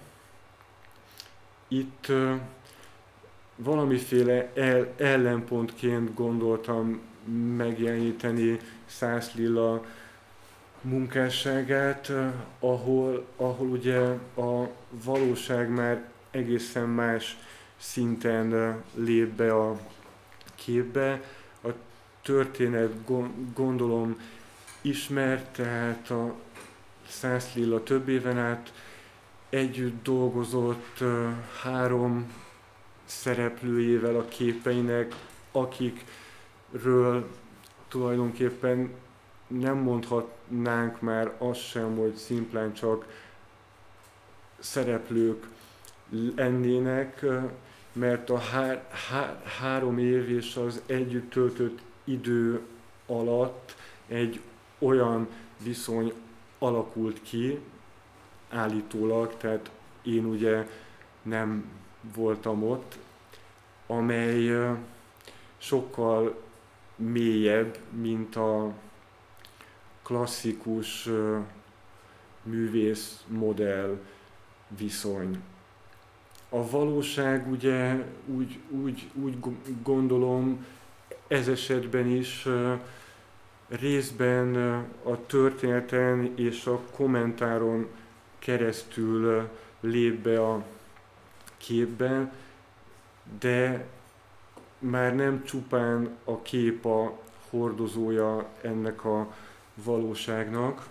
Itt valamiféle el, ellenpontként gondoltam megjeleníteni Szász Lilla munkásságát, ahol, ahol ugye a valóság már egészen más szinten lép be a képbe. A történet gondolom ismert, tehát a Szász Lilla több éven át együtt dolgozott három szereplőjével a képeinek, akikről tulajdonképpen nem mondhatnánk már azt sem, hogy szimplán csak szereplők lennének, mert a há- há- három év és az együtt töltött idő alatt egy olyan viszony alakult ki, állítólag, tehát én ugye nem voltam ott, amely sokkal mélyebb, mint a klasszikus művész modell viszony. A valóság ugye úgy, úgy, úgy gondolom ez esetben is részben a történeten és a kommentáron keresztül lép be a képbe, de már nem csupán a kép a hordozója ennek a valóságnak,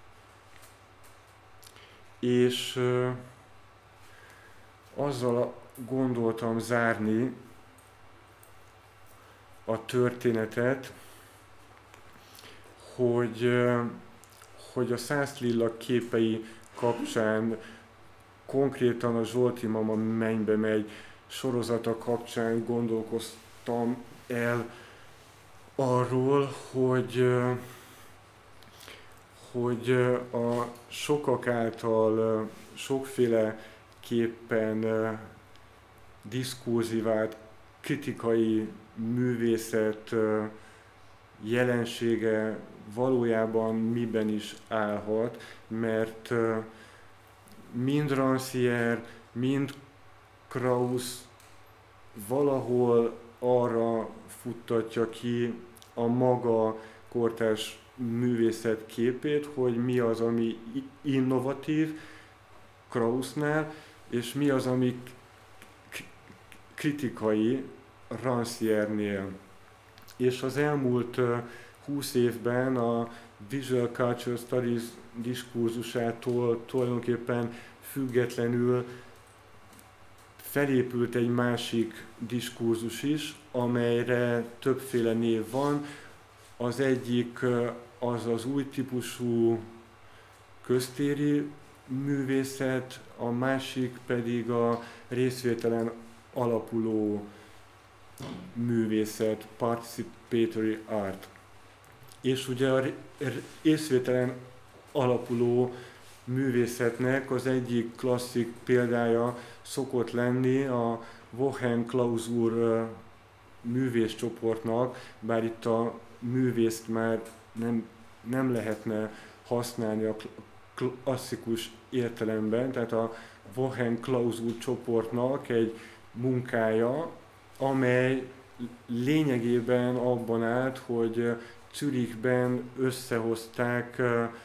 és azzal gondoltam zárni a történetet, hogy, hogy a Szász Lilla képei kapcsán, konkrétan a Zsolti Mama Mennybe megy sorozata kapcsán gondolkoztam el arról, hogy, hogy a sokak által sokféleképpen diszkurzivált kritikai művészet jelensége valójában miben is állhat, mert mind Rancière, mind Krausz valahol arra futtatja ki a maga kortárs művészet képét, hogy mi az, ami innovatív Krausznál, és mi az, ami kritikai Rancière-nél. És az elmúlt húsz évben a Visual Culture Studies diskurzusától tulajdonképpen függetlenül felépült egy másik diskurzus is, amelyre többféle név van. Az egyik az az új típusú köztéri művészet, a másik pedig a részvételen alapuló művészet, participatory art. És ugye a részvételen alapuló művészetnek az egyik klasszik példája szokott lenni a Wochen-Klausur művészcsoportnak, bár itt a művészt már nem, nem lehetne használni a klasszikus értelemben, tehát a Wochen-Klausur csoportnak egy munkája, amely lényegében abban állt, hogy Zürichben összehozták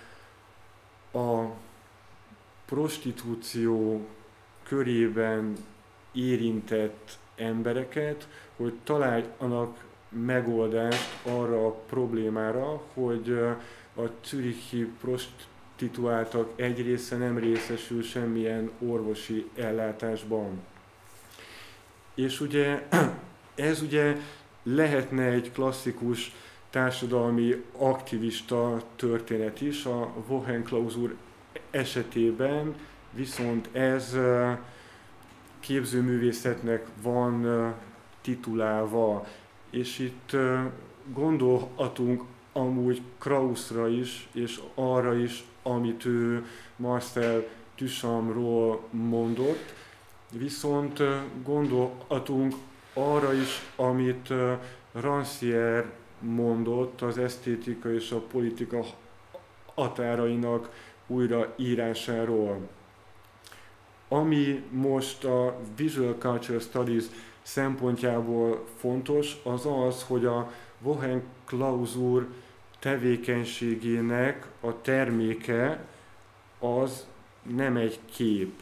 a prostitúció körében érintett embereket, hogy találjanak megoldást arra a problémára, hogy a zürichi prostituáltak egy része nem részesül semmilyen orvosi ellátásban. És ugye ez ugye lehetne egy klasszikus társadalmi aktivista történet is a Wochen-Klausur esetében, viszont ez képzőművészetnek van titulálva, és itt gondolhatunk amúgy Krauszra is, és arra is, amit ő Marcel Duchampról mondott, Viszont gondolhatunk arra is, amit Rancière mondott az esztétika és a politika határainak újraírásáról. Ami most a Visual Culture Studies szempontjából fontos, az az, hogy a Wohenklausur tevékenységének a terméke az nem egy kép,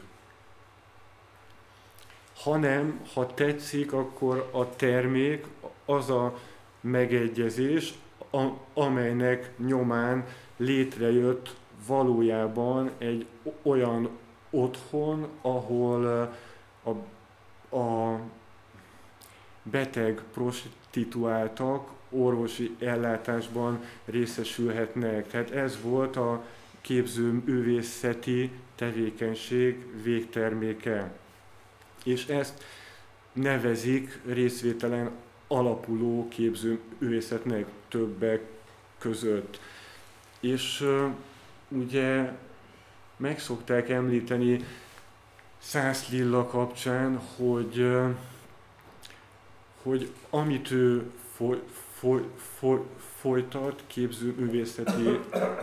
hanem, ha tetszik, akkor a termék az a megegyezés, amelynek nyomán létrejött valójában egy olyan otthon, ahol a, a beteg prostituáltak orvosi ellátásban részesülhetnek. Tehát ez volt a képzőművészeti tevékenység végterméke. És ezt nevezik részvételen alapuló képzőművészetnek többek között. És uh, ugye meg szokták említeni Szász Lilla kapcsán, hogy, uh, hogy amit ő foly, foly, foly, folytat, képzőművészeti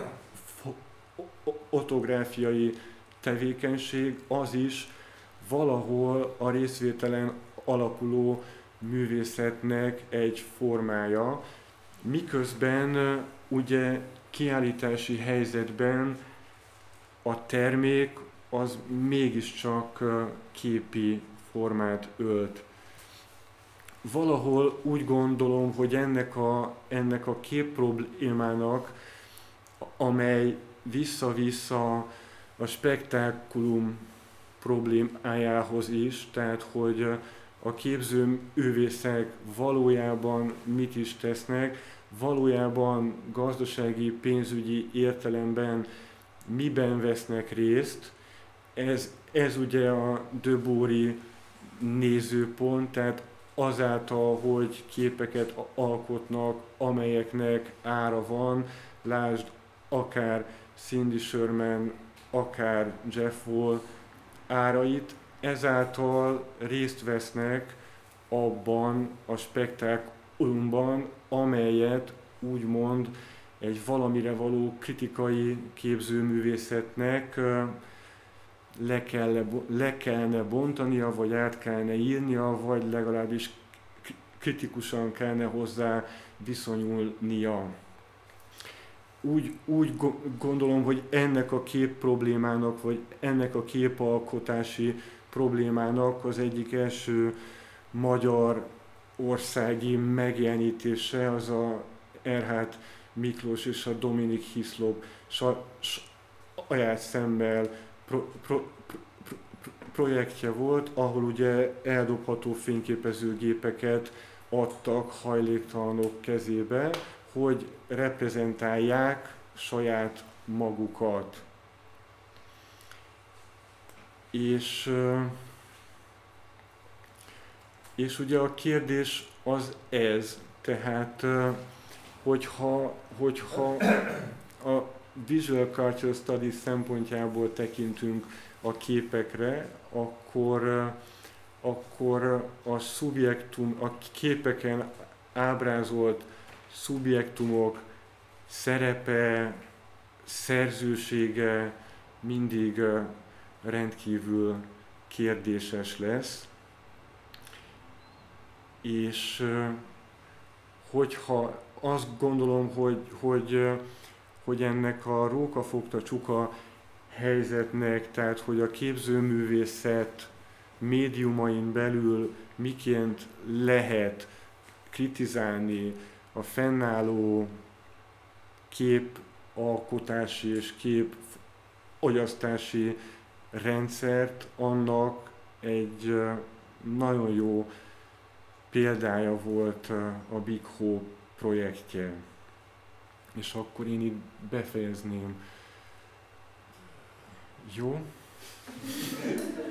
fotográfiai tevékenység, az is valahol a részvételen alapuló művészetnek egy formája, miközben ugye kiállítási helyzetben a termék az mégiscsak képi formát ölt. Valahol úgy gondolom, hogy ennek a, ennek a kép problémának, amely vissza-vissza a spektákulum problémájához is, tehát hogy a képzőművészek valójában mit is tesznek, valójában gazdasági, pénzügyi értelemben miben vesznek részt. Ez, ez ugye a Deboury nézőpont, tehát azáltal, hogy képeket alkotnak, amelyeknek ára van, lásd akár Cindy Sherman, akár Jeff Wall árait, ezáltal részt vesznek abban a spektákulumban, amelyet úgymond egy valamire való kritikai képzőművészetnek le, kell, le kellene bontania, vagy át kellene írnia, vagy legalábbis kritikusan kellene hozzá viszonyulnia. Úgy, úgy gondolom, hogy ennek a kép problémának, vagy ennek a képalkotási problémának az egyik első magyar országi megjelenítése az a Erhard Miklós és a Dominik Hislop saját szemmel pro, pro, pro, pro, projektje volt, ahol ugye eldobható fényképezőgépeket adtak hajléktalanok kezébe, hogy reprezentálják saját magukat. És, és ugye a kérdés az ez, tehát hogyha, hogyha a Visual Culture Studies szempontjából tekintünk a képekre, akkor, akkor a szubjektum, a képeken ábrázolt szubjektumok szerepe, szerzősége mindig rendkívül kérdéses lesz, és hogyha azt gondolom, hogy, hogy, hogy ennek a rókafogta csuka helyzetnek, tehát hogy a képzőművészet médiumain belül miként lehet kritizálni a fennálló képalkotási és képfogyasztási rendszert, annak egy nagyon jó példája volt a Big Hope projektje. És akkor én itt befejezném. Jó?